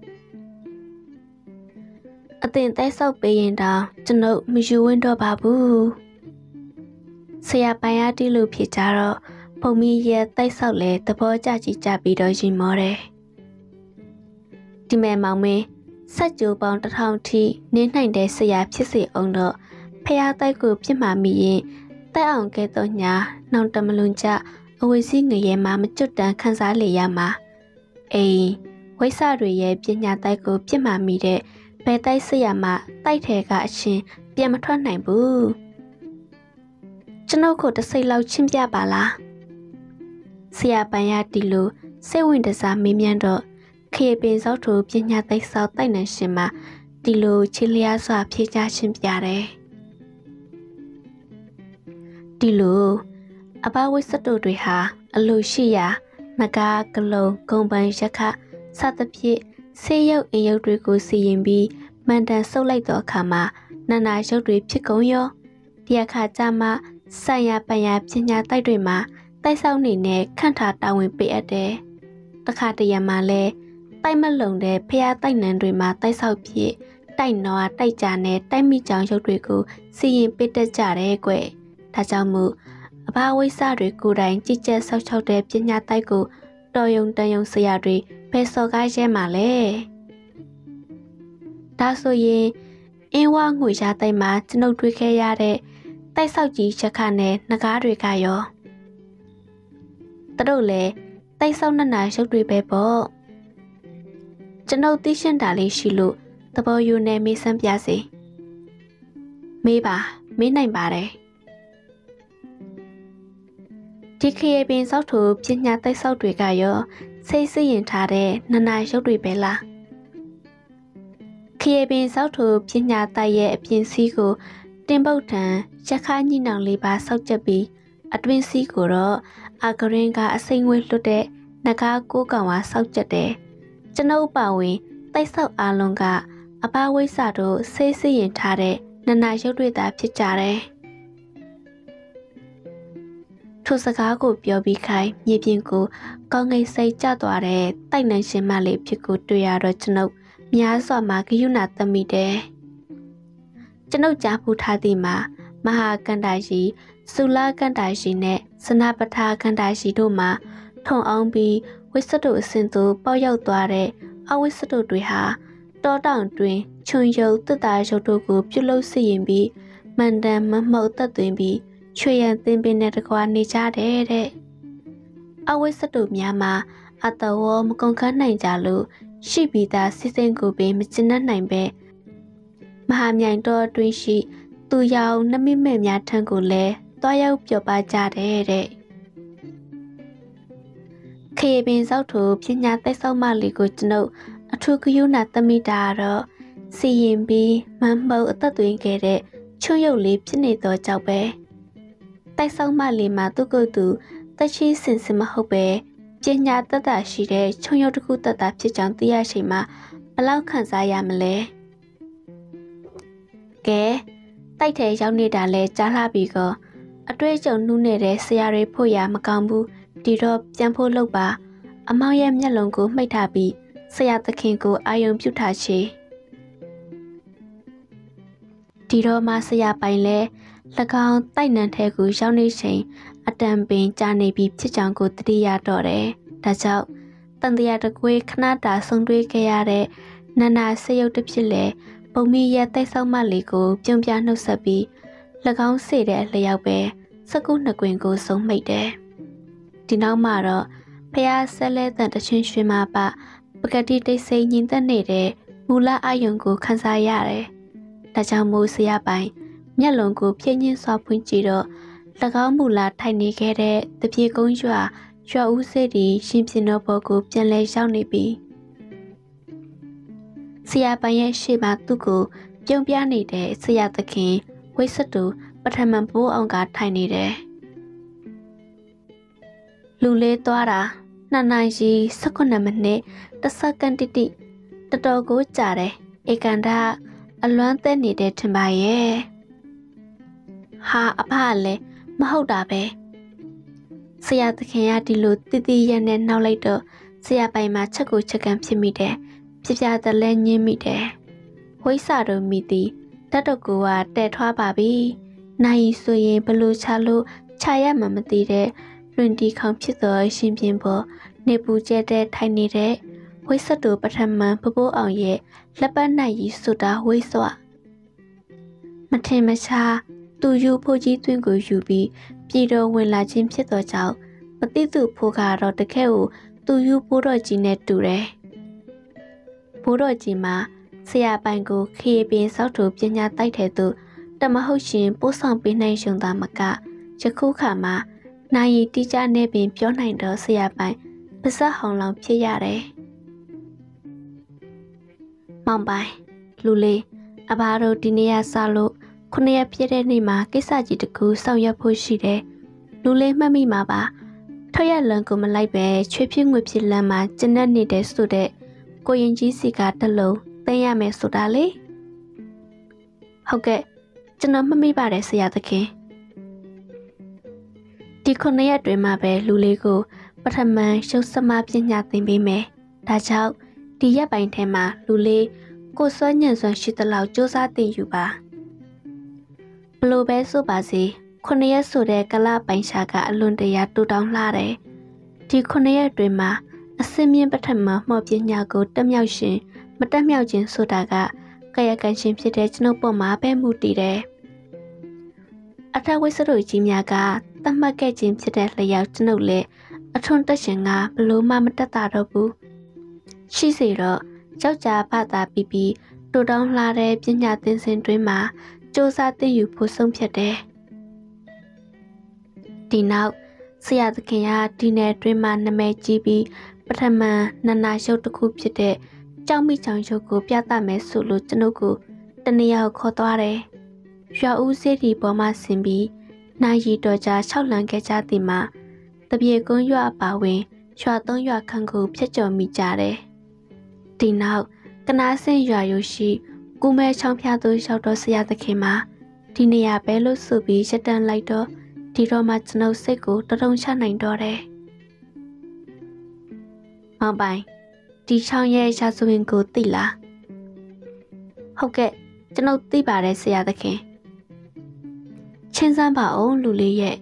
တဲ့အတင်တဲဆောက်ပေးရင်တောင်ကျွန်ုပ်မယူဝင်းတော့ပါဘူးဆရာပိုင်ရတီလို့ဖြစ်ကြတော့ပုံမီရဲ့တိုက်ဆောက်လဲသဘောကျကြည့်ကြပြီးတော့ရင်မောတယ်ဒီမဲ့မောင်မင်းစက်ကြိုးပေါင်းတစ်ထောင်ထိနင်းနိုင်တဲ့ဆရာဖြစ်စေအောင်တော့ဖះတိုက်ကိုပြစ်မှာမိရင်တိုက်အောင်ကဲတော့ညာနောင်တမလွန်ကြအဝိစီးငရဲမှာမကျွတ်တန်းခန်းစားလေရမှာအေးဝိဆတွေရဲ့ပညာတိုက်ကိုပြစ်မှာမိတဲ့ဘယ်တိုက်ဆရာမှတိုက်ထဲကအချင်းပြန်မထွက်နိုင်ဘူးကျွန်ုပ်ကိုတစ်စိတ်လောက်ချင်းပြပါလားဆရာပိုင်ရတီလိုစိတ်ဝင်တစားမေးမြန်းတော့ခေပင်စောက်ထိုပညာသိဆောက်တိုက်နေရှင်မှာတီလိုချီလျားစွာဖြေချချင်းပြတယ်တီလိုအဘဝိစတုတွေဟာအလိုရှိရာငကားကလုံးဂုံပန်ရခစသဖြင့်ဆေးရုပ်အင်ရုပ်တွေကိုစီရင်ပြီးမန်တန်ဆုပ်လိုက်သောအခါမှာနာနာရုပ်တွေဖြစ်ကုန်ရောဒီအခါကျမှဆိုင်ရာပညာပညာတိုက်တွေမှာတိုက်ဆောက်နေနဲ့ခန့်ထားတာဝန်ပေးအပ်တယ်တခါတရံမှာလဲတိုက်မလုံတဲ့ဖျားတိုက်နံတွေမှာတိုက်ဆောက်ဖြစ်တိုက်နွားတိုက်ကြနဲ့တိုက်မိကြောင်ရုပ်တွေကိုစီရင်ပေးတတ်ကြတယ်ကွဒါကြောင့်မို့အဘာဝိစာတွေကိုယ်တိုင်ကြည်ကျက်ဆောက်ချောက်တဲ့ပညာတိုက်ကိုတော်ယုံတန်ယုံဆရာတွေဘယ်စော်ကားရဲမှာလဲဒါဆိုရင်အင်းဝငွေရှားတိုက်မှာကျွန်ုပ်တွေ့ခဲ့ရတဲ့တိုက်ဆောက်ကြီးချက်ခနဲ့ငကားတွေကရောသူတို့လည်းတိုက်ဆောက်နှစ်နာရုပ်တွေပဲပေါ့ကျွန်ုပ်သိရှင်းတာလေးရှိလို့သဘောယူနေမေးစမ်းပြစေမေးပါမေးနိုင်ပါတယ်ဒီခရီးပင်ဆောက်ထူပညာတိုက်ဆောက်တွေကရောစိတ်စိရင်ထားတဲ့နနာရုပ်တွေပဲလားခရီးပင်ဆောက်ထူပညာတိုက်ရဲ့အပြင်စီးကိုတင်ပုတ်ထံရက်ခါညှိနှောင်လေးပါဆောက်ချက်ပြီးအတွင်းစီးကိုတော့အာဂရင်းကအစိမ့်ဝဲလွတ်တဲ့နဂါကိုကောင်ဝါဆောက်ချက်တယ်ကျွန်ုပ်ပါဝင်တိုက်ဆောက်အားလုံးကအဘဝိစာတို့စိတ်စိရင်ထားတဲ့နနာရုပ်တွေသာဖြစ်ကြတယ်ထိုစကားကိုပြောပြီးခိုင်းမြေပြင်ကိုကောင်းငယ်စိတ်ကျသွားတဲ့တိုက်နှံရှင်မလေးဖြစ်ကိုတွေ့ရတော့ကျွန်ုပ်များစွာမှဂယုဏသမိတယ်ကျွန်ုပ်ကြားဖူးထားသည်မှာမဟာကန္တာရှိဆူလာကန္တာရှိနဲ့စနပထာကန္တာရှိတို့မှာထုံအောင်ပြီးဝိသတုအစဉ်သို့ပေါက်ရောက်သွားတဲ့အဝိသတုတွေဟာတောတောင်တွင်ခြုံရုပ်တတရုပ်တို့ကိုပြုလုပ်စီရင်ပြီးမန္တန်မမှုတ်သက်သွင်းပြီးချွေရန်သင်ပင်နဲ့တကွာနေကြတယ်တဲ့အဝိသတုများမှာအတဝမကုန်ခန်းနိုင်ကြလို့ရှိပြီးသားစီစဉ်ကိုပင်မကျဉ်းနိုင်ပဲမဟာမြိုင်တော်တွင်ရှိသူရောင်နှမိမဲ့များထံကိုလည်းတွားရောက်ပြောပါကြတယ်တဲ့ခေပင်စောက်ထိုပညာတိုက်ဆောက်မလေးကိုကျွန်ုပ်အထူးဂယုဏသမိတာတော့စီရင်ပြီးမမ်းမုံအသက်သွင်းခဲ့တဲ့ချွတ်ရုပ်လေးဖြစ်နေတော့ကြောက်ပဲတိုက်ဆောက်မလေးမှာသူ့ကိုယ်သူတက်ရှိစင်စင်မဟုတ်ပဲပညာတတ်တာရှိတဲ့ချွတ်ရုပ်တစ်ခုတတ်တာဖြစ်ကြောင်းသိရချိန်မှာဘလောက်ခံစားရမလဲကဲတိုက်ထဲရောက်နေတာလဲကြားလာပြီကောအတွေ့အကြုံနှူးနေတဲ့ဆရာတွေဖို့ရမကောင်းဘူးဒီတော့ပြန်ဖို့လုပ်ပါအမောင်ရဲ့မျက်လုံးကိုမှိတ်ထားပြီးဆရာသခင်ကိုအာယုံပြုထားချေဒီတော့မှဆရာပိုင်လဲ၎င်းတိုက်နံထဲကိုရောက်နေချိန်အတန်ပင်ကြားနေပြီးဖြစ်ကြောင်းကိုတတိယတော့တယ်ဒါကြောင့်တန်တရာတကွေးခဏတာဆုံးတွေ့ခဲ့ရတဲ့နန္နာစေရုပ်တစ်ဖြစ်လဲပုံမီရဲ့တိုက်ဆောက်မလေးကိုပြုံးပြနှုတ်ဆက်ပြီး၎င်းစေတဲ့အလျောက်ပဲစကုနှစ်ကွင်ကိုဆုံးမိတ်တယ်ဒီနောက်မှာတော့ဖះဆက်လဲတန်တချင်းရွှေမပပကတိတိတ်ဆိတ်ညင်သက်နေတဲ့မူလအာယုံကိုခန်းစားရတယ်ဒါကြောင့်မို့ဆရာပိုင်မျက်လုံးကိုဖြည့်ညင်းစွာဖွင့်ကြည့်တော့၎င်းမူလထိုင်နေခဲ့တဲ့တပြေကုန်းရွာရွာဦးစေတီရှင်ပြင်းတော်ဘောကိုပြန်လဲရောက်နေပြီဆရာပိုင်ရဲ့ရှေ့မှာသူ့ကိုပြုံးပြနေတဲ့ဆရာသခင်ဝိသတုပထမဘိုးအောင်ကထိုင်နေတယ်လူလေးသွားတာနှစ်နာရီ၁၉မိနစ်တစ်စက္ကန့်တိတိတော်တော်ကိုကြာတယ်ဧကန်ဒအလွမ်းသက်နေတဲ့ထင်ပါရဲ့ဟာအဖလည်းမဟုတ်တာပဲဆရာသခင်ကဒီလိုတည်တည်ရနဲ့နှောက်လိုက်တော့ဆရာပိုင်မှာချက်ကိုချက်ကန်ဖြစ်မိတယ်ပြပြတလဲညင်းမိတယ်ဝိစာတို့မိသည်တတ်တော့ကိုကတဲထွားပါပြီနိုင်ဆိုရင်ဘလို့ချလို့ခြာရမှမသိတဲ့လွင်တီခေါင်ဖြစ်သောရှင်ပြင်းပေါ်နေပူကျဲတဲ့ထိုင်နေတဲ့ဝိသတုပထမဘဘိုးအောင်ရဲ့လက်ပတ်နိုင်ကြီးဆိုတာဝိစွာမထင်မရှားသူယူဖို့ကြီးသွင်းကိုယူပြီးပြည်တော်ဝင်လာခြင်းဖြစ်သောကြောင့်မသိသူဖို့ကတော့တကယ်ကိုသူယူဖို့တော်ကြီးနဲ့တူတယ်ဘိုးတော်ကြီးမှာဆရာပိုင်ကိုခေပင်စောက်ထူပညာတိုက်တဲ့သူတမဟုတ်ရှင်ပို့ဆောင်ပေးနိုင်ရှင်သာမကယခုခါမှာနိုင်ရီတိကျနေပင်ပြောနိုင်တော့ဆရာပိုင်ပါဇက်ဟောင်းလောင်ဖြစ်ရတယ်မောင်ပိုင်လူလေးအဘာတို့ဒီနေ့ရစလို့ခုနှစ်ရက်ပြည့်တဲ့နေ့မှာကိစ္စကြီးတစ်ခုဆောင်ရွက်ဖို့ရှိတယ်လူလေးမှတ်မိမှာပါထွက်ရလန်ကိုမလိုက်ပဲချွေးဖြစ်ငွေဖြစ်လမ်းမှာကျဉ်းနေတဲ့ဆိုတဲ့ကိုရင်ကြီးစီကတလုံးသိမ်းရမယ်ဆိုတာလေဟုတ်ကဲ့ကျွန်တော်မှတ်မိပါတယ်ဆရာသခင်ဒီခုနှစ်ရက်တွင်မှပဲလူလေးကိုပထမရုပ်စမပညာသင်ပေးမယ်ဒါကြောင့်ဒီရက်ပိုင်းထဲမှာလူလေးကိုစွမ်းညံစွမ်းရှိသလောက်စူးစမ်းသင်ယူပါဘလို့ပဲဆိုပါစေခုနှစ်ရက်ဆိုတဲ့ကလပိုင်ရှာကအလွန်တရာတူတောင်းလာတယ်ဒီခုနှစ်ရက်တွင်မှာအစင်းမြင့်ပထမမှော်ပညာကိုတက်မြောက်ရှင်မတက်မြောက်ခြင်းဆိုတာကကာယကံရှင်ဖြစ်တဲ့ကျွန်ုပ်ပေါ်မှာပဲမူတည်တယ်အထဝိစရိုကြီးများကသတ်မှတ်ခဲ့ခြင်းဖြစ်တဲ့လျောက်ကျွန်ုပ်လည်းအထွန်းတက်ရှင်ကဘလို့မှမတက်တာတော့ဘူးရှိစေတော့ယောက်ျားဘာသာပြီးပြီးတူတောင်းလာတဲ့ပညာသင်စဉ်တွင်မှာစ조사သိယူဖို့ဆုံးဖြတ်တယ်ဒီနောက်ဆရာသခင်ကဒီနယ်တွင်မှာနာမည်ကြီးပြီးပထမနာနာရုပ်တစ်ခုဖြစ်တဲ့ကြောက်မိချောင်ရုပ်ကိုပြသမယ်ဆိုလို့ကျွန်ုပ်ကိုတနေရာကိုခေါ်သွားတယ်ရွာဦးစေးဒီပေါ်မှာဆင်ပြီးနိုင်ရီတော်ကြား၆လံခဲ့ကြသည်မှာတပြေကုန်းရွာပါဝင်ရွာသုံးရွာခန့်ကိုဖျက်ကျော်မိကြတယ်ဒီနောက်ကနားစင်ရွာရုရှိကူမဲချောင်းဖျားသူရောက်တော့ဆရာသခင်မှာဒီနေရာပဲလို့ဆိုပြီးရတန်လိုက်တော့ဒီတော့မှကျွန်ုပ်စိတ်ကိုတရုံချနိုင်တော့တယ်။မောင်ပိုင်ဒီချောင်းရဲ့ရာဇဝင်ကိုသိလား။ဟုတ်ကဲ့ကျွန်ုပ်သိပါတယ်ဆရာသခင်။ချင်းစမ်းပါအောင်လူလေးရဲ့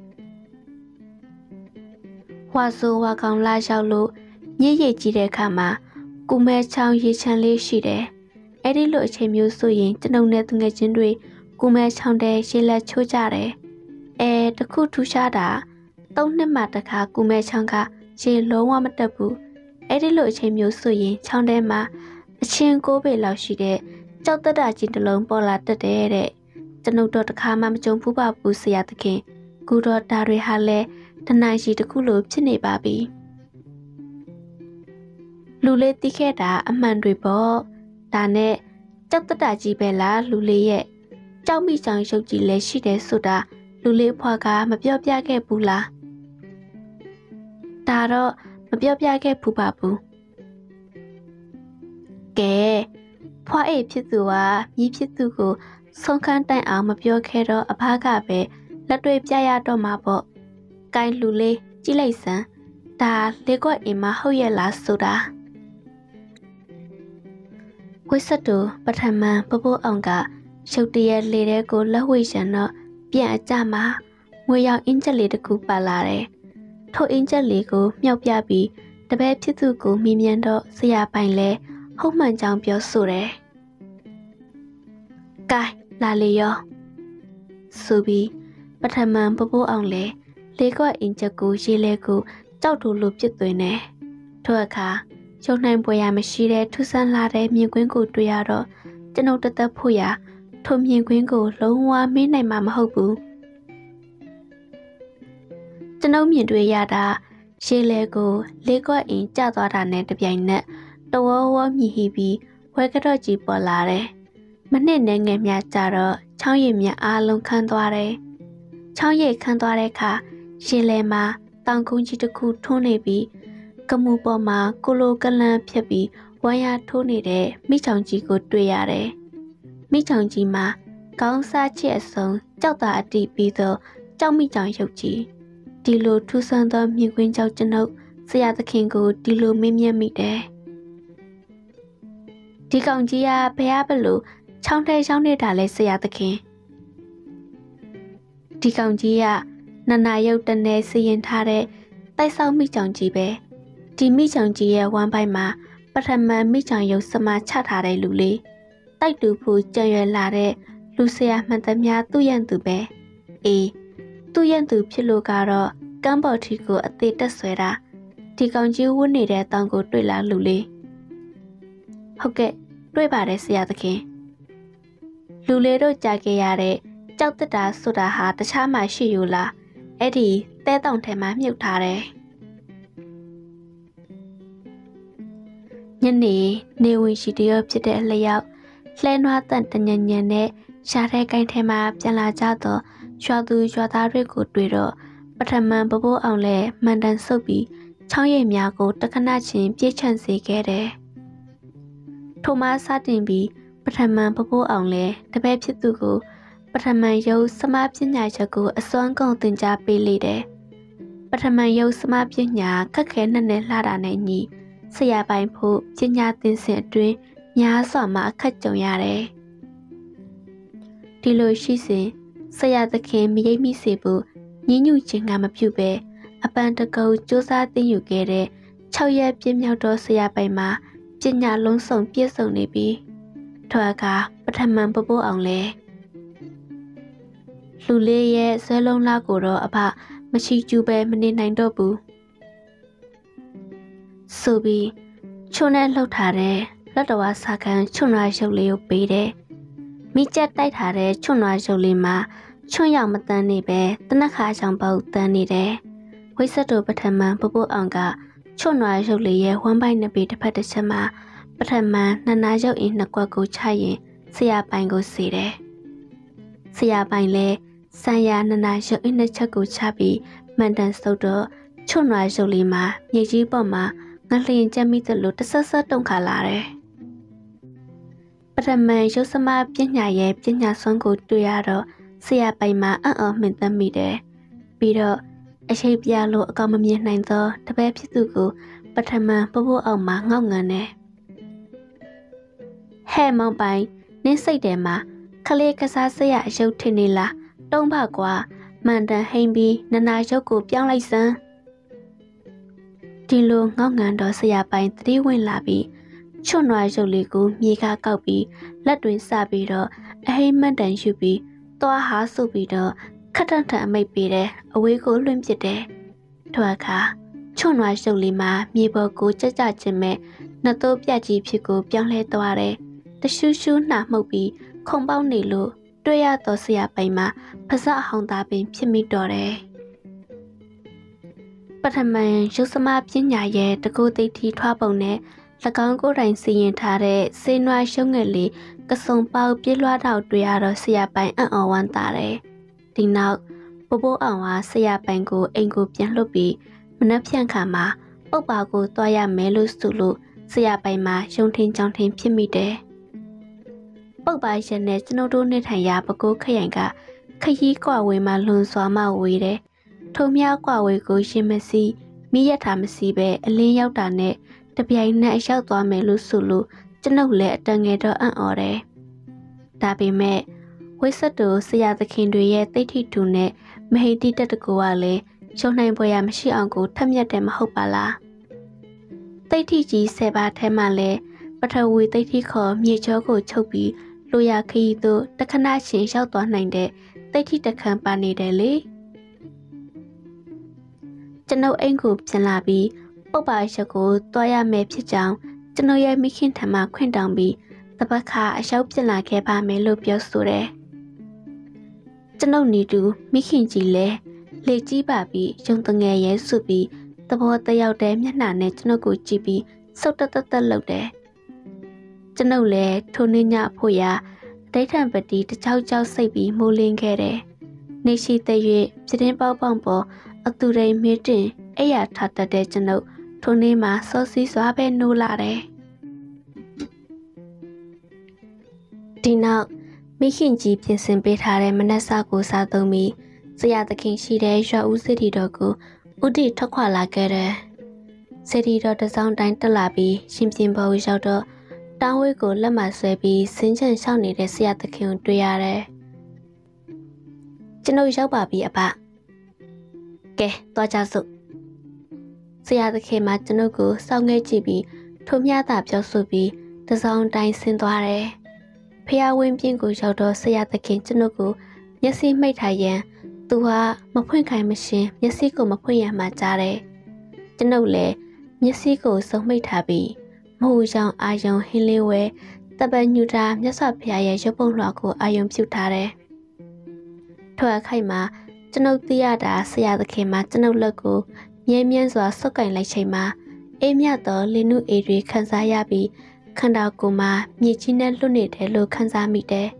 ။ဝါဆိုဝါကောင်လာရောက်လို့ညစ်ရည်ကြီးတဲ့အခါမှာကူမဲချောင်းရေချမ်းလေးရှိတယ်။အဲ့ဒီလိုအချိန်မျိုးဆိုရင်ကျွန်ုပ်နဲ့သူငယ်ချင်းတွေကူမဲချောင်းတဲ့ရေလက်ချိုးကြတယ်။အဲတခုထူးခြားတာသုံးနှစ်မှတစ်ခါကူမဲချောင်းကရေလုံးဝမတက်ဘူးအဲ့ဒီလိုအချိန်မျိုးဆိုရင်ချောင်းထဲမှာအချင်းကိုးပေလောက်ရှိတဲ့ကြောက်တက်တာကြီးတစ်လုံးပေါ်လာတက်တယ်တဲ့ကျွန်ုပ်တော့တစ်ခါမှမကြုံဘူးပါဘူးဆရာသခင်ကူတော့ဒါတွေဟာလဲတနိုင်ရှိတစ်ခုလိုဖြစ်နေပါပြီလူလေးတီးခဲ့တာအမှန်တွေပေါ့ဒါနဲ့ကြောက်တက်တာကြီးပဲလားလူလေးရဲ့ကြောက်မိဆောင်ရုပ်ကြီးလည်းရှိတယ်ဆိုတာလူလေးဖွာကမပြောပြခဲ့ဘူးလားဒါတော့မပြောပြခဲ့ဘူးပါဘူးကဲဖွာအိတ်ဖြစ်သူကမြည်ဖြစ်သူကိုဆုံးခန်းတိုင်အောင်မပြောခဲ့တော့အဖကပဲလက်တွေ့ပြရတော့မှာပေါ့ကိုင်းလူလေးကြည့်လိုက်စမ်းဒါလေးကွက်အိမ်မဟုတ်ရဲ့လားဆိုတာဝိစတူပထမပပိုးအောင်ကရုတ်တရက်လေတဲ့ကိုလက်ဝှေ့ရန်တော့ပြန်အကြမှာငွေရောင်အင်ဂျက်လေးတစ်ခုပါလာတယ်။ထိုအင်ဂျက်လေးကိုမြောက်ပြပြီးတပည့်ဖြစ်သူကိုမိမြန်တော့ဆရာပိုင်လဲဟုတ်မှန်ကြောင်ပြောဆိုတယ်။ကဲလာလေရောဆိုပြီးပထမပပိုးအောင်လဲလေးကွက်အင်ဂျက်ကိုရေလဲကိုကြောက်တူလိုပြစ်သွင်းတယ်။ထိုအခါရုံနိုင်ပွဲရမရှိတဲ့ထူးဆန်းလာတဲ့မြင်ကွင်းကိုတွေ့ရတော့ကျွန်ုပ်တသက်ဖို့ရထိုမြင်ကွင်းကိုလုံးဝမင်းနိုင်မှာမဟုတ်ဘူးကျွန်ုပ်မြင်တွေ့ရတာရှေးလဲကိုလေးကွက်အင်းကျသွားတာနဲ့တပြိုင်နက်တဝဝမြည်ဟီပြီးဝဲကတော့ကြီးပေါ်လာတယ်မနှစ်နဲ့ငယ်များကြတော့ချောင်းရည်မြအားလုံးခန်းသွားတယ်ချောင်းရည်ခန်းသွားတဲ့အခါရှေးလဲမှာတောင်ကုန်းကြီးတစ်ခုထွန်းနေပြီးကမူပေါ်မှာကိုလိုကလန်ဖြတ်ပြီးဝမ်းရထိုးနေတဲ့မိချောင်ကြီးကိုတွေ့ရတယ်မိချောင်ကြီးမှာကောင်းစားချက်အစုံကြောက်တာအတိပြီးတော့ကြောက်မိချောင်ရုပ်ကြီးဒီလိုထူးဆန်းသောမြင်ကွင်းကြောင့်ကျွန်ုပ်ဆရာသခင်ကိုဒီလိုမင်းမြတ်မိတယ်ဒီကောင်ကြီးကဘယ်ဘလို့ချောင်းထဲချောင်းနေတာလဲဆရာသခင်ဒီကောင်ကြီးကနနာရုပ်တနေစီရင်ထားတဲ့တိုက်ဆောက်မိချောင်ကြီးပဲဒီမိချောင်ကြီးရဲ့ဝမ်းပိုင်းမှာပထမမိချောင်ရုပ်စမချထားတဲ့လူလေးတိုက်တူဖို့ကြံရွယ်လာတဲ့လူဆရာမှန်သမျှသူ့ရန်သူပဲအေးသူ့ရန်သူဖြစ်လို့ကတော့ကမ်းပေါ်ထီကိုအသေးတက်ဆွဲတာဒီကောင်ကြီးဝတ်နေတဲ့တောင်ကိုတွေ့လာလူလေးဟုတ်ကဲ့တွေ့ပါတယ်ဆရာသခင်လူလေးတို့ကြားခဲ့ရတဲ့ကြောက်တက်တာဆိုတာဟာတခြားမှရှိယူလားအဲ့ဒီတဲတောင်ထဲမှာမြုပ်ထားတယ်ညနေနေဝင်ရှိတရဖြစ်တဲ့အလျောက်လှဲနွားတန်တညံညံနဲ့ရှားတဲ့ကိုင်းထဲမှာပြန်လာကြတော့ရွာသူရွာသားတွေကိုတွေ့တော့ပထမပပိုးအောင်လဲမန်တန်ဆုပ်ပြီးချောင်းရည်များကိုတခဏချင်းပြည့်ချန့်စေခဲ့တယ်။ထိုမှစတင်ပြီးပထမပပိုးအောင်လဲတပည့်ဖြစ်သူကိုပထမယုတ်စမပညာချက်ကိုအစွမ်းကုန်သင်ကြားပေးလေတယ်။ပထမယုတ်စမပညာခက်ခဲနဲ့နဲ့လှတာနဲ့ညီဆရာပိုင်ဖို့ပညာသင်စဉ်အတွင်းများစွာမှအခက်ကြုံရတယ်။ဒီလိုရှိစဉ်ဆရာသခင်မရိပ်မိစေဖို့ညှဉ်းညူခြင်းကမပြုပဲအပန်းတကုတ်စူးစမ်းသိယူခဲ့တဲ့၆ရက်ပြည့်မြောက်သောဆရာပိုင်မှာပညာလုံးစုံပြည့်စုံနေပြီးထွာကပထမပပိုးအောင်လဲလူလေးရဲ့ဆွဲလုံးလာကိုတော့အဖမရှိကျူပဲမနေနိုင်တော့ဘူးဆိုပြီးချုံနဲ့လှုပ်ထားတဲ့လက်တော်ဝါစာကန်ချုံရွာရုပ်လေးကိုပေးတယ်မိကျက်တိုက်ထားတဲ့ချုံရွာရုပ်လေးမှာချွန့်ရောက်မတန်းနေပဲတနက်ခါချောင်ပေါက်တန်းနေတယ်ဝိဆက်တို့ပထမပပိုးအောင်ကချွန့်ရွာရုပ်လေးရဲ့ဝမ်းပိုက်နှစ်ပေတစ်ဖက်တစ်ချက်မှာပထမနှစ်နာရုပ်အင်းနှစ်ကွက်ကိုချရင်ဆရာပိုင်ကိုစီတယ်ဆရာပိုင်လဲဆန်ရနှစ်နာရုပ်အင်းနှစ်ချက်ကိုချပြီးမန်တန်စုပ်တော့ချွန့်ရွာရုပ်လေးမှာမြေကြီးပေါ်မှာငလျင်ကျက်မိသလိုတဆက်ဆက်တုန်ခါလာတယ်ပထမရုပ်စမပညာရဲ့ပညာစွမ်းကိုတွေ့ရတော့ဆရာပိုင်မှာအံ့ဩမှင်သက်မိတယ်ပြီးတော့အရှိပြလို့အကောင်မမြင်နိုင်သောတပည့်ဖြစ်သူကိုပထမပပိုးအောင်မှာငေါက်ငန်တယ်ဟဲ့မောင်ပိုင်နင်းစိတ်တယ်မှာခလေးကစားစရအယုတ်ထင်နေလားတုံးပါကွာမန်တန်ဟိမ့်ပြီးနနာရုပ်ကိုပြောင်းလိုက်စမ်းဒီလိုငေါက်ငန်တော့ဆရာပိုင်သတိဝင်လာပြီးချွန့်နွားရုပ်လေးကိုမြေကားကောက်ပြီးလက်တွင်စပြီးတော့အဟိမ့်မန်တန်ယူပြီးသွားဟာဆိုပြီးတော့ခက်ထန်ထန်အမိတ်ပေးတယ်အဝေးကိုလွှင့်ပစ်တယ်ထိုအခါချွန့်နွားရုပ်လေးမှာမြေပေါ်ကိုကြကြချင်းမဲ့နှစ်သိုးပြကြီးဖြစ်ကိုပြောင်းလဲသွားတယ်တရှူးရှူးနှာမှုတ်ပြီးခုံပေါက်နေလို့တွေ့ရတော့ဆရာပိုင်မှာပါးစပ်အဟောင်းသားပင်ဖြစ်မိတော့တယ်ပထမရုပ်စမပညာရဲ့တကူသိတီထွားပုံနဲ့၎င်းကိုယ်တိုင်စီရင်ထားတဲ့စေနွားရှုံးငယ်လေးကစုံပေါက်ပြေးလွှားတော့တွေ့ရတော့ဆရာပိုင်အံ့ဩဝမ်းသာတယ်ဒီနောက်ပိုးပိုးအောင်ကဆရာပိုင်ကိုအိမ်ကိုပြန်လှုပ်ပြီးမနှက်ဖြန့်ခါမှာပုတ်ပါကိုတွားရမယ်လို့ဆိုလို့ဆရာပိုင်မှာရုံထင်းချောင်းထင်းဖြစ်မိတယ်ပုတ်ပါရက်နဲ့ကျွန်ုပ်တို့နေထိုင်ရာပဲခူးခရိုင်ကခရီးကွာဝေးမှာလွန်စွာမှဝေးတယ်ထုံမြောက်ကွာဝေးကိုရှင်မစီမိရထားမစီပဲအလင်းရောက်တာနဲ့တပြိုင်နက်ရောက်သွားမယ်လို့ဆိုလို့ကျွန်ုပ်လည်းအတန်ငယ်တော့အံ့ဩတယ်ဒါပေမဲ့ဝိဆက်တို့ဆရာသခင်တွေရဲ့သိဋ္ဌိတူနဲ့မဟိတိတတကူကလည်းရှုံနိုင်ပွဲရမရှိအောင်ကိုထက်မြက်တယ်မဟုတ်ပါလားသိဋ္ဌိကြီးဆယ်ပါးထဲမှာလည်းပထဝီသိဋ္ဌိခေါ်မြေကျောကိုချုပ်ပြီးလူရခရီးသို့တခဏရှင်ရောက်သွားနိုင်တဲ့သိဋ္ဌိတခန့်ပါနေတယ်လေကျွန်ုပ်အိမ်ကိုပြန်လာပြီးပုပ္ပါရက်ကိုတွားရမယ်ဖြစ်ကြောင်းကျွန်ုပ်ရဲ့မိခင်ထံမှခွင့်တောင်းပြီးတပတ်ခါအရောက်ပြန်လာခဲ့ပါမယ်လို့ပြောဆိုတယ်ကျွန်ုပ်နေတူမိခင်ကြီးလည်းလေကြီးပါပြီးရုံတငယ်ရဲစုပြီးသဘောတယောက်တည်းမျက်နှာနဲ့ကျွန်ုပ်ကိုကြည့်ပြီးစုတ်တက်တက်လှုပ်တယ်ကျွန်ုပ်လည်းထိုနေ့ညဖို့ရာအဋ္ဌံပတိတချောက်ချောက်စိတ်ပြီးမိုးလင်းခဲ့တယ်နေရှိတဲ့၍ပြတင်းပေါက်ပေါက်ပေါ်အတူရိမ်မင်းတင်အဲ့ရထားတတ်တဲ့ကျွန်ုပ်ထိုနေ့မှာစောစီးစွာပဲနိုးလာတယ်ဒီနောက်မိခင်ကြီးပြင်ဆင်ပေးထားတဲ့မနက်စာကိုစားသုံးပြီးဆရာသခင်ရှိတဲ့ရွာဦးစစ်တီတော်ကိုဥတီထွက်ခွာလာခဲ့တယ်စစ်တီတော်တစောင်းတိုင်းတက်လာပြီးရှင်ပြင်ပေါ်ရောက်တော့တောင်းဝဲကိုလက်မဆွဲပြီးစင်းချန်ရှောက်နေတဲ့ဆရာသခင်ကိုတွေ့ရတယ်ကျွန်ုပ်ရောက်ပါပြီအဖကဲသွားကြစို့ဆရာသခင်မှကျွန်ုပ်ကိုစောင့်ငဲကြည့်ပြီးထိုမျှသာပြောဆိုပြီးတစောင်းတိုင်းဆင်းသွားတယ်ဖျားဝင်းပြင်းကိုရောက်တော့ဆရာသခင်ကျွန်ုပ်ကိုမျက်စိမှိတ်ထားရန်သူဟာမဖွင့်ခိုင်းမရှင်မျက်စိကိုမဖွင့်ရမှကြားတယ်ကျွန်ုပ်လည်းမျက်စိကိုစုံမိတ်ထားပြီးမဟုတ်ကြောင်အာယုံဟင်းလေးဝဲတပညူတာမြတ်စွာဘုရားရဲ့ရုပ်ပုံလွှာကိုအာယုံပြုထားတယ်ထိုအခိုက်မှာကျွန်ုပ်သိရတာဆရာသခင်မှကျွန်ုပ်လက်ကိုမြဲမြန်းစွာဆုပ်ကင်လိုက်ချိန်မှာအေးမြတ်သောလင်းနုအေတွေခန်းစားရပြီးခန္ဓာကိုယ်မှာမြေကြီးနဲ့လွတ်နေတယ်လို့ခံစားမိတယ်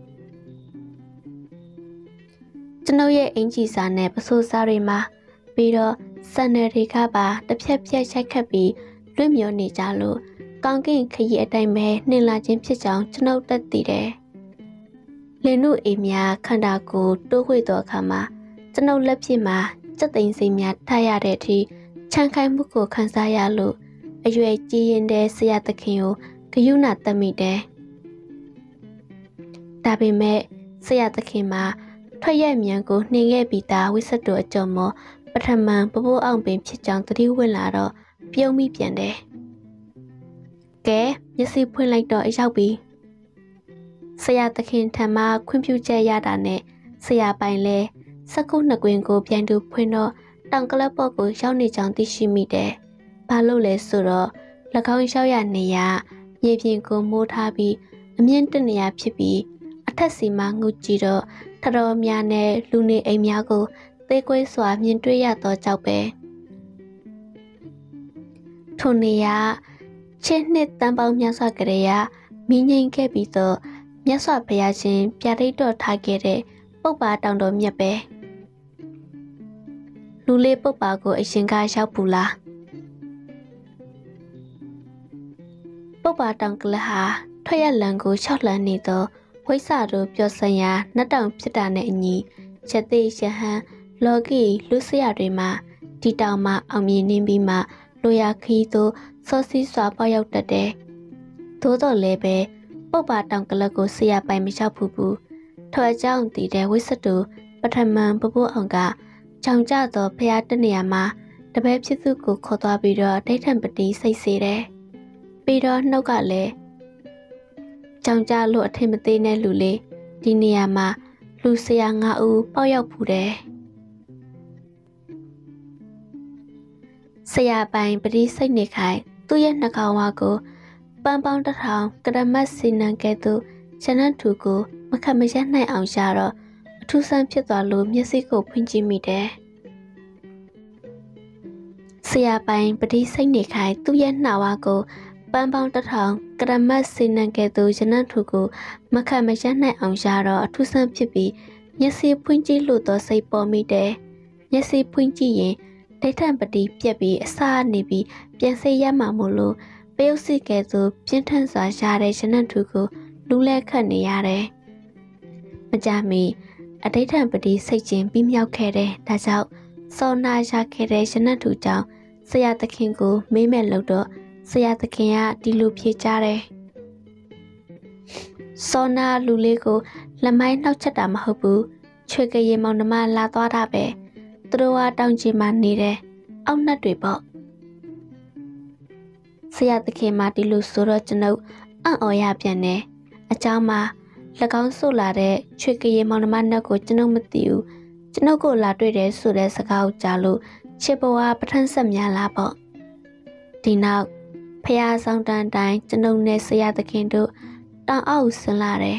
ကျွန်ုပ်ရဲ့အင်ကြီးစာနဲ့ပစိုးစားတွေမှာပြီးတော့စံနယ်တွေကပါတစ်ဖြက်ဖြက်ရိုက်ခတ်ပြီးလွင့်မြော်နေကြလို့ကောင်းကင်ခရီးအတိုင်းပဲနှင်လာခြင်းဖြစ်ကြောင်းကျွန်ုပ်တက်သိတယ်လင်းနုအေများခန္ဓာကိုယ်တိုးဝှေ့သောအခါမှာကျွန်ုပ်လက်ဖြစ်မှာစက်သိမ်းစိမ်များထားရတဲ့အထိချမ်းခိုင်းမှုကိုခံစားရလို့အရွယ်ကြီးရင်တဲ့ဆရာသခင်ကိုဂယုဏတက်မိတယ်။ဒါပေမဲ့ဆရာသခင်မှာထွက်ရက်မြန်ကိုနှင်ခဲ့ပြီးသားဝိစတ်တို့အကြော်မောပထမန်ပပိုးအောင်ပင်ဖြစ်ကြောင်းသတိဝင်လာတော့ပြုံးမိပြန်တယ်။ကဲမျက်စိဖွင့်လိုက်တော့အရောက်ပြီ။ဆရာသခင်ထံမှခွင့်ပြုချက်ရတာနဲ့ဆရာပိုင်လဲစကုနှစ်ကွင်းကိုပြန်တူဖွင့်တော့တောင်ကလပ်ပေါ်ကိုရောက်နေကြောင်းသိရှိမိတယ်။ဘာလို့လဲဆိုတော့၎င်းရောက်ရနေရမြေပြင်ကိုမိုးထားပြီးအမြင့်တနေရဖြစ်ပြီးအထက်စီမှငုကြည့်တော့ထတော်များနဲ့လူနေအိမ်များကိုသေးကွေးစွာမြင်တွေ့ရသောကြောင့်ပဲထိုနေရချင်းနှစ်တန်ပေါင်းများစွာကလေးရမိငိမ့်ခဲ့ပြီးတော့မြတ်စွာဘုရားရှင်ပြရိတ်တော်ထားခဲ့တဲ့ပုပ္ပါတောင်တော်မြတ်ပဲလူလေးပုပ္ပါကိုအရင်ကရောက်ဘူးလားပုပ္ပါတောင်ကလဟာထွက်ရလန်ကို၆လန်နေတော့ဝိဆာတို့ပြောစင်ရာနတ်တောင်ဖြစ်တာနဲ့အညီချက်သေးရဟန်းလော်ဂီလူစရတွေမှာဒီတောင်မှာအောင်မြင်နေပြီးမှလိုရာခီးသို့စောစီးစွာပေါရောက်တတ်တယ်။သို့တော်လည်းပဲပုပ္ပါတောင်ကလကိုဆရာပိုင်မရောက်ဘူးဘူး။ထော်အကြောင်းတည်တဲ့ဝိစတူပထမန်ပပိုးအောင်ကကြောင်ကြသောဖျားတနေရာမှာတပည့်ဖြစ်သူကိုခေါ်သွားပြီးတော့ဒိဋ္ဌံပတိစိတ်စေတယ်။ပြီးတော့နှုတ်ကလည်းကြောင်ကြလို့အထင်မသေးတဲ့လူလေးဒီနေရာမှာလူဆရာငါးဦးပေါရောက်ဖူးတယ်ဆရာပိုင်ပရိစိတ်နေခိုင်သူ့ရဲ့နှကောင်ဝါကိုပန်းပေါင်းတစ်ထောင်ကရမတ်စီနံကဲ့သို့ရှနတ်ထူကိုမခတ်မရက်နိုင်အောင်ရှာတော့အထူးဆန်းဖြစ်သွားလို့မျက်စိကိုဖွင့်ကြည့်မိတယ်ဆရာပိုင်ပရိစိတ်နေခိုင်သူ့ရဲ့နှာဝါကိုပန်းပေါင်းတစ်ထောင်ကရမတ်စီနံကဲ့သို့ရှနတ်ထူကိုမခတ်မရက်နိုင်အောင်ရှာတော့အထူးဆန်းဖြစ်ပြီးမျက်စိဖွင့်ကြည့်လို့တော့စိတ်ပေါ်မိတယ်မျက်စိဖွင့်ကြည့်ရင်ဒိဋ္ဌံပတိပြက်ပြီးအစာနေပြီးပြန်စိတ်ရမှာမို့လို့ပယုတ်စီကဲ့သို့ပြင်းထန်စွာရှာတဲ့ရှနတ်ထူကိုလူးလဲခတ်နေရတယ်။မကြမီအဒိဋ္ဌံပတိစိတ်ချင်းပြီးမြောက်ခဲ့တယ်။ဒါကြောင့်စောနာရခဲ့တဲ့ရှနတ်ထူကြောင့်ဆရာသခင်ကိုမေးမဲ့လို့တော့ဆရာသခင်ကဒီလိုဖြေကြတယ်။စောနာလူလေးကိုလက်မိုင်းနှောက်ချက်တာမဟုတ်ဘူး။ချွေကရေမောင်နှမလာသွားတာပဲ။သူတို့ကတောင်ကြီးမှနေတယ်အောက်နှက်တွေပေါ့ဆရာသခင်မဒီလိုဆိုတော့ကျွန်ုပ်အံ့ဩရပြန်တယ်အเจ้าမှာ၎င်းဆိုလာတဲ့ချွေကရေမောင်နှမနှက်ကိုကျွန်ုပ်မသိဘူးကျွန်ုပ်ကိုလာတွေ့တယ်ဆိုတဲ့စကားကိုကြားလို့ချစ်ဘဝပထမဆက်များလာပေါ့ဒီနောက်ဖះဆောင်တန်တိုင်းကျွန်ုပ်နဲ့ဆရာသခင်တို့တောင်အောက်ဆင်းလာတယ်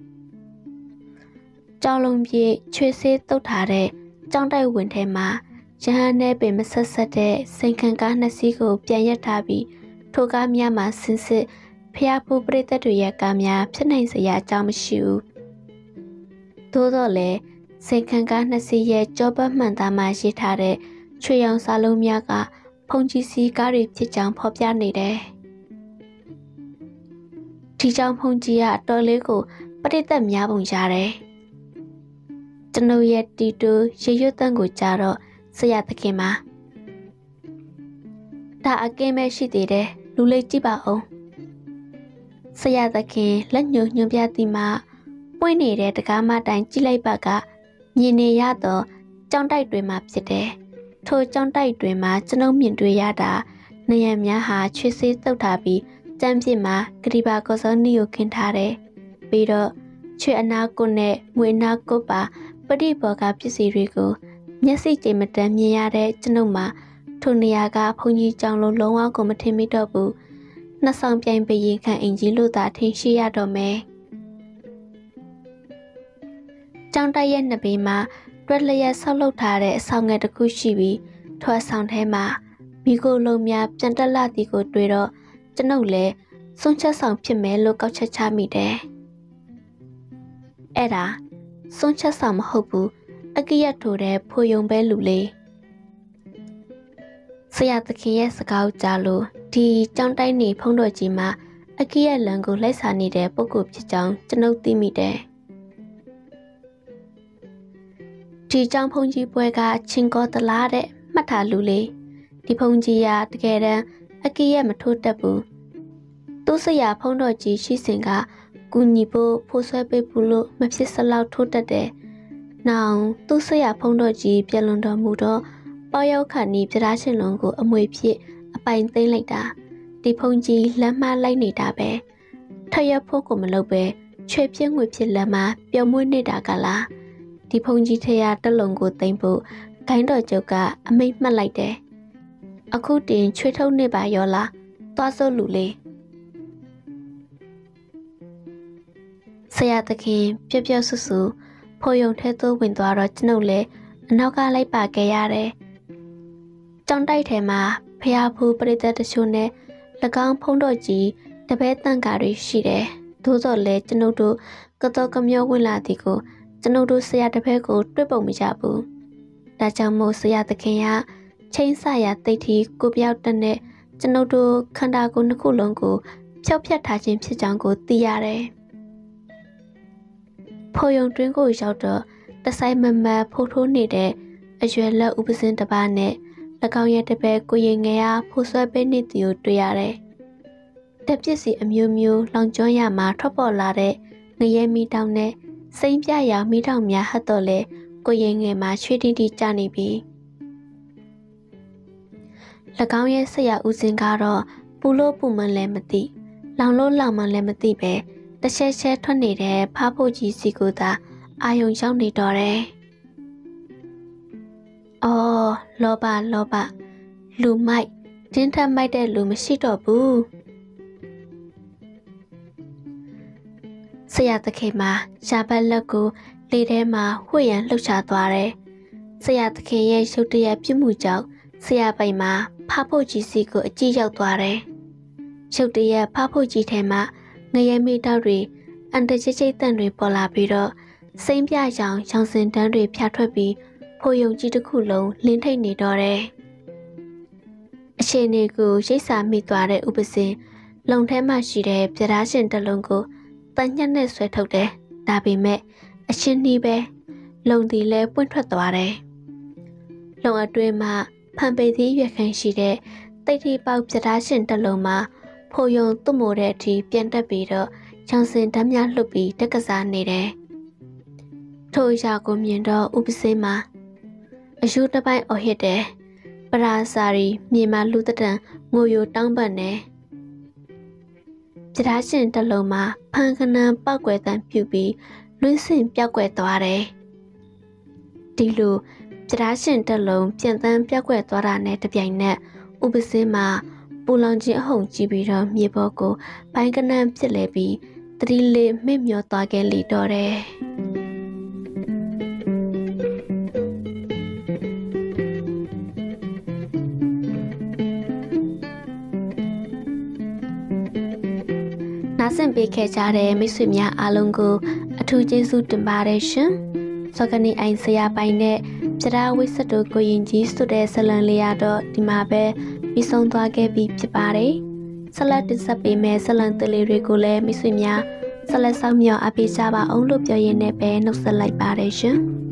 ကြောင်လုံးပြေချွေဆေးတုတ်ထားတဲ့ကျောင်းတိုက်ဝင်ထဲမှာရဟန်းနဲ့ပင်မဆက်ဆက်တဲ့စိန်ခံကားနှစ်စီးကိုပြန်ရက်ထားပြီးထိုကားများမှာဆင်းစစ်ဖျားဖူးပရိသတ်တွေရဲ့ကားများဖြစ်နိုင်စရာအကြောင်းမရှိဘူး။သို့တော့လည်းစိန်ခံကားနှစ်စီးရဲ့ကြောပတ်မှန်သားမှရေးထားတဲ့ချွေရောင်စာလုံးများကဖုန်ကြီးစီကားတွေဖြစ်ကြောင်းဖော်ပြနေတယ်။ဒီကြောင့်ဖုန်ကြီးကအတော်လေးကိုပရိသတ်များပုံရတယ်။ကျွန်ုပ်ရဲ့တီတူရေရွတ်တန်းကိုကြားတော့ဆရာသခင်မှာဒါအကင်းပဲရှိသေးတယ်လူလေးကြည့်ပါဦးဆရာသခင်လက်ညှိုးညွှန်ပြသည်မှာပွင့်နေတဲ့တကားမတိုင်ကြည့်လိုက်ပါကမြင်နေရတော့ကြောင်းတိုက်တွေမှာဖြစ်တယ်ထိုကြောင်းတိုက်တွေမှာကျွန်ုပ်မြင်တွေ့ရတာနေရများဟာချွေဆေးတုတ်ထားပြီးကျမ်းပြစ်မှာဂရိပါကောစောနီကိုခင်းထားတယ်ပြီးတော့ချွေအနာကိုနဲ့ငွေနာကိုပါပရိဘောကပစ္စည်းတွေကိုမျက်စိကြိမ်မတန်မြင်ရတဲ့ကျွန်ုပ်မှာထိုနေရာကဘုံကြီးကြောင်လုံးလုံးဝကိုမထင်မိတော့ဘူးနှစ်ဆောင်ပြိုင်ပရင်ခံအင်ကြီးလို့သာထင်ရှိရတော့မယ်ကျောင်းတိုက်ရဲ့နှစ်ဘေးမှာတွက်လျက်ဆောက်လုပ်ထားတဲ့အဆောင်ငယ်တစ်ခုရှိပြီးထွားဆောင်ထဲမှာမိကိုလုံးများပြန်တက်လာသည်ကိုတွေ့တော့ကျွန်ုပ်လည်းစွန့်ချက်ဆောင်ဖြစ်မယ်လို့ကောက်ချက်ချမိတယ်အဲ့ဒါစွန့်ချက်ဆောင်မဟုတ်ဘူးအကိယထိုးတဲ့ဖိုယုံပဲလူလေးဆရာသခင်ရဲ့စကားကြားလို့ဒီကျောင်းတိုင်းနေဖုံးတော်ကြီးမှာအကိယလန်ကိုလိုက်စားနေတဲ့ပုဂ္ဂိုလ်ဖြစ်ကြောင်းကျွန်ုပ်သိမိတယ်ဒီကျောင်းဖုံးကြီးပွဲကချင်းကောတလားတဲ့မှတ်ထားလူလေးဒီဖုံးကြီးကတကယ်တမ်းအကိယမထိုးတတ်ဘူးသူ့ဆရာဖုံးတော်ကြီးရှိစဉ်ကကူညီဖို့ဖိုးဆွဲပေးဘူးလို့မဖြစ်စလောက်ထိုးတတ်တယ် Now, tu say a pound of G, Pialunda Mudo, Boyo Cani, Pirashin Longo, a muy pit, a pine thing like that. The Pongi, Lama Lightning Dabe. Taya Pocomalobe, Trapian with Lama, Biamuni Dagala. The Pongi Tea, the Longo Tempo, kind of joker, a made man like that. A good in Treto Neba Yola, Tozo Lule. Say at the king, Pipio Susu, Poyon Teto Windwara Chinole, and Noga like Bagayare. John Ditema, Piapu Brita the Shune, Lagang Pondoji, the Betangari Shide, Tuzo Le, Genodu, Gotokamio Willatico, Genodu Say at the Pego, Triple Mijabu. Dajamo Say at the Kenya, Chain Saya, Tati, Gubiao Dane, Genodu, Kandago Nakulongo, Chopia Tajim Pijango, Diare. Poyon Dringo Shelter, the Simon Ma Poto Nide, a Juella Ubesin the Bane, the Gauya de Beg Goyingea, Posa Benitio Diare. Deputy a Mew Mew, Long Joyama, Tropo Lade, Nayemi Downe, Saint Yaya, Midamia Hatole, Goyingema, Trinity Johnny B. The Gauya Saya Uzingaro, Pulo Puman Lemati, Langlo Laman Lemati Be. The share share tornade, Papo G. Siguda, Ion Johnny Dore. Oh, Loba, Loba, Lumite, didn't I make the Lumishito boo? Sayat the Kema, Shabalago, Lidema, Huyan, Luchadware. Sayat the Kaya should be a Pumujo, Sayabima, Papo G. Sigu, Gio Dware. Should be a Papo G. Tema. Nayami Dari, and the Jaytanri Pola Biro, same Piajang, Johnson Danry Piatrabi, Poyo Jitakulo, Linte Nidore. Shenigu, Jasa Mitware Ubisi, Long Tema Shide, Pirashin Dalongo, Tanyane Sweatote, Dabi Me, a Shinibe, Long Dile Puntratware. Long Adrema, Pampedi Yakan Shide, Tati Pau Pirashin Daloma. Poyon Tumoreti, Pianta Bido, Johnson Damia Lupi, Tekazan Nide. Toja Gomiendo Ubisema. A shooter by Ohide. Parasari, Mima Lutheran, Moyo Dambane. Jirashin Daloma, Pankana, Bagwetan Pubi, Lusin Piaguetware. Dilu, Jirashin Dalom, Piantan Piaguetwarane, the Pianet, Ubisema. Pulanji Hong Jibira Mibogo, Panganam Telebi, Three Mimio Tagen Lidore. Nasan Beke Jare, Missumia Alongo, a two Jesu Dembaration. Sogani Ainsaya Bine, Jara Wisato Goyinji stood as Salan Liado, Dimabe. Bison Dwage be Pipare, Salat is a payme, Salant Regule, Missumia, Salasamio Abisaba, Onlupio Yenepe, no Salai Paration.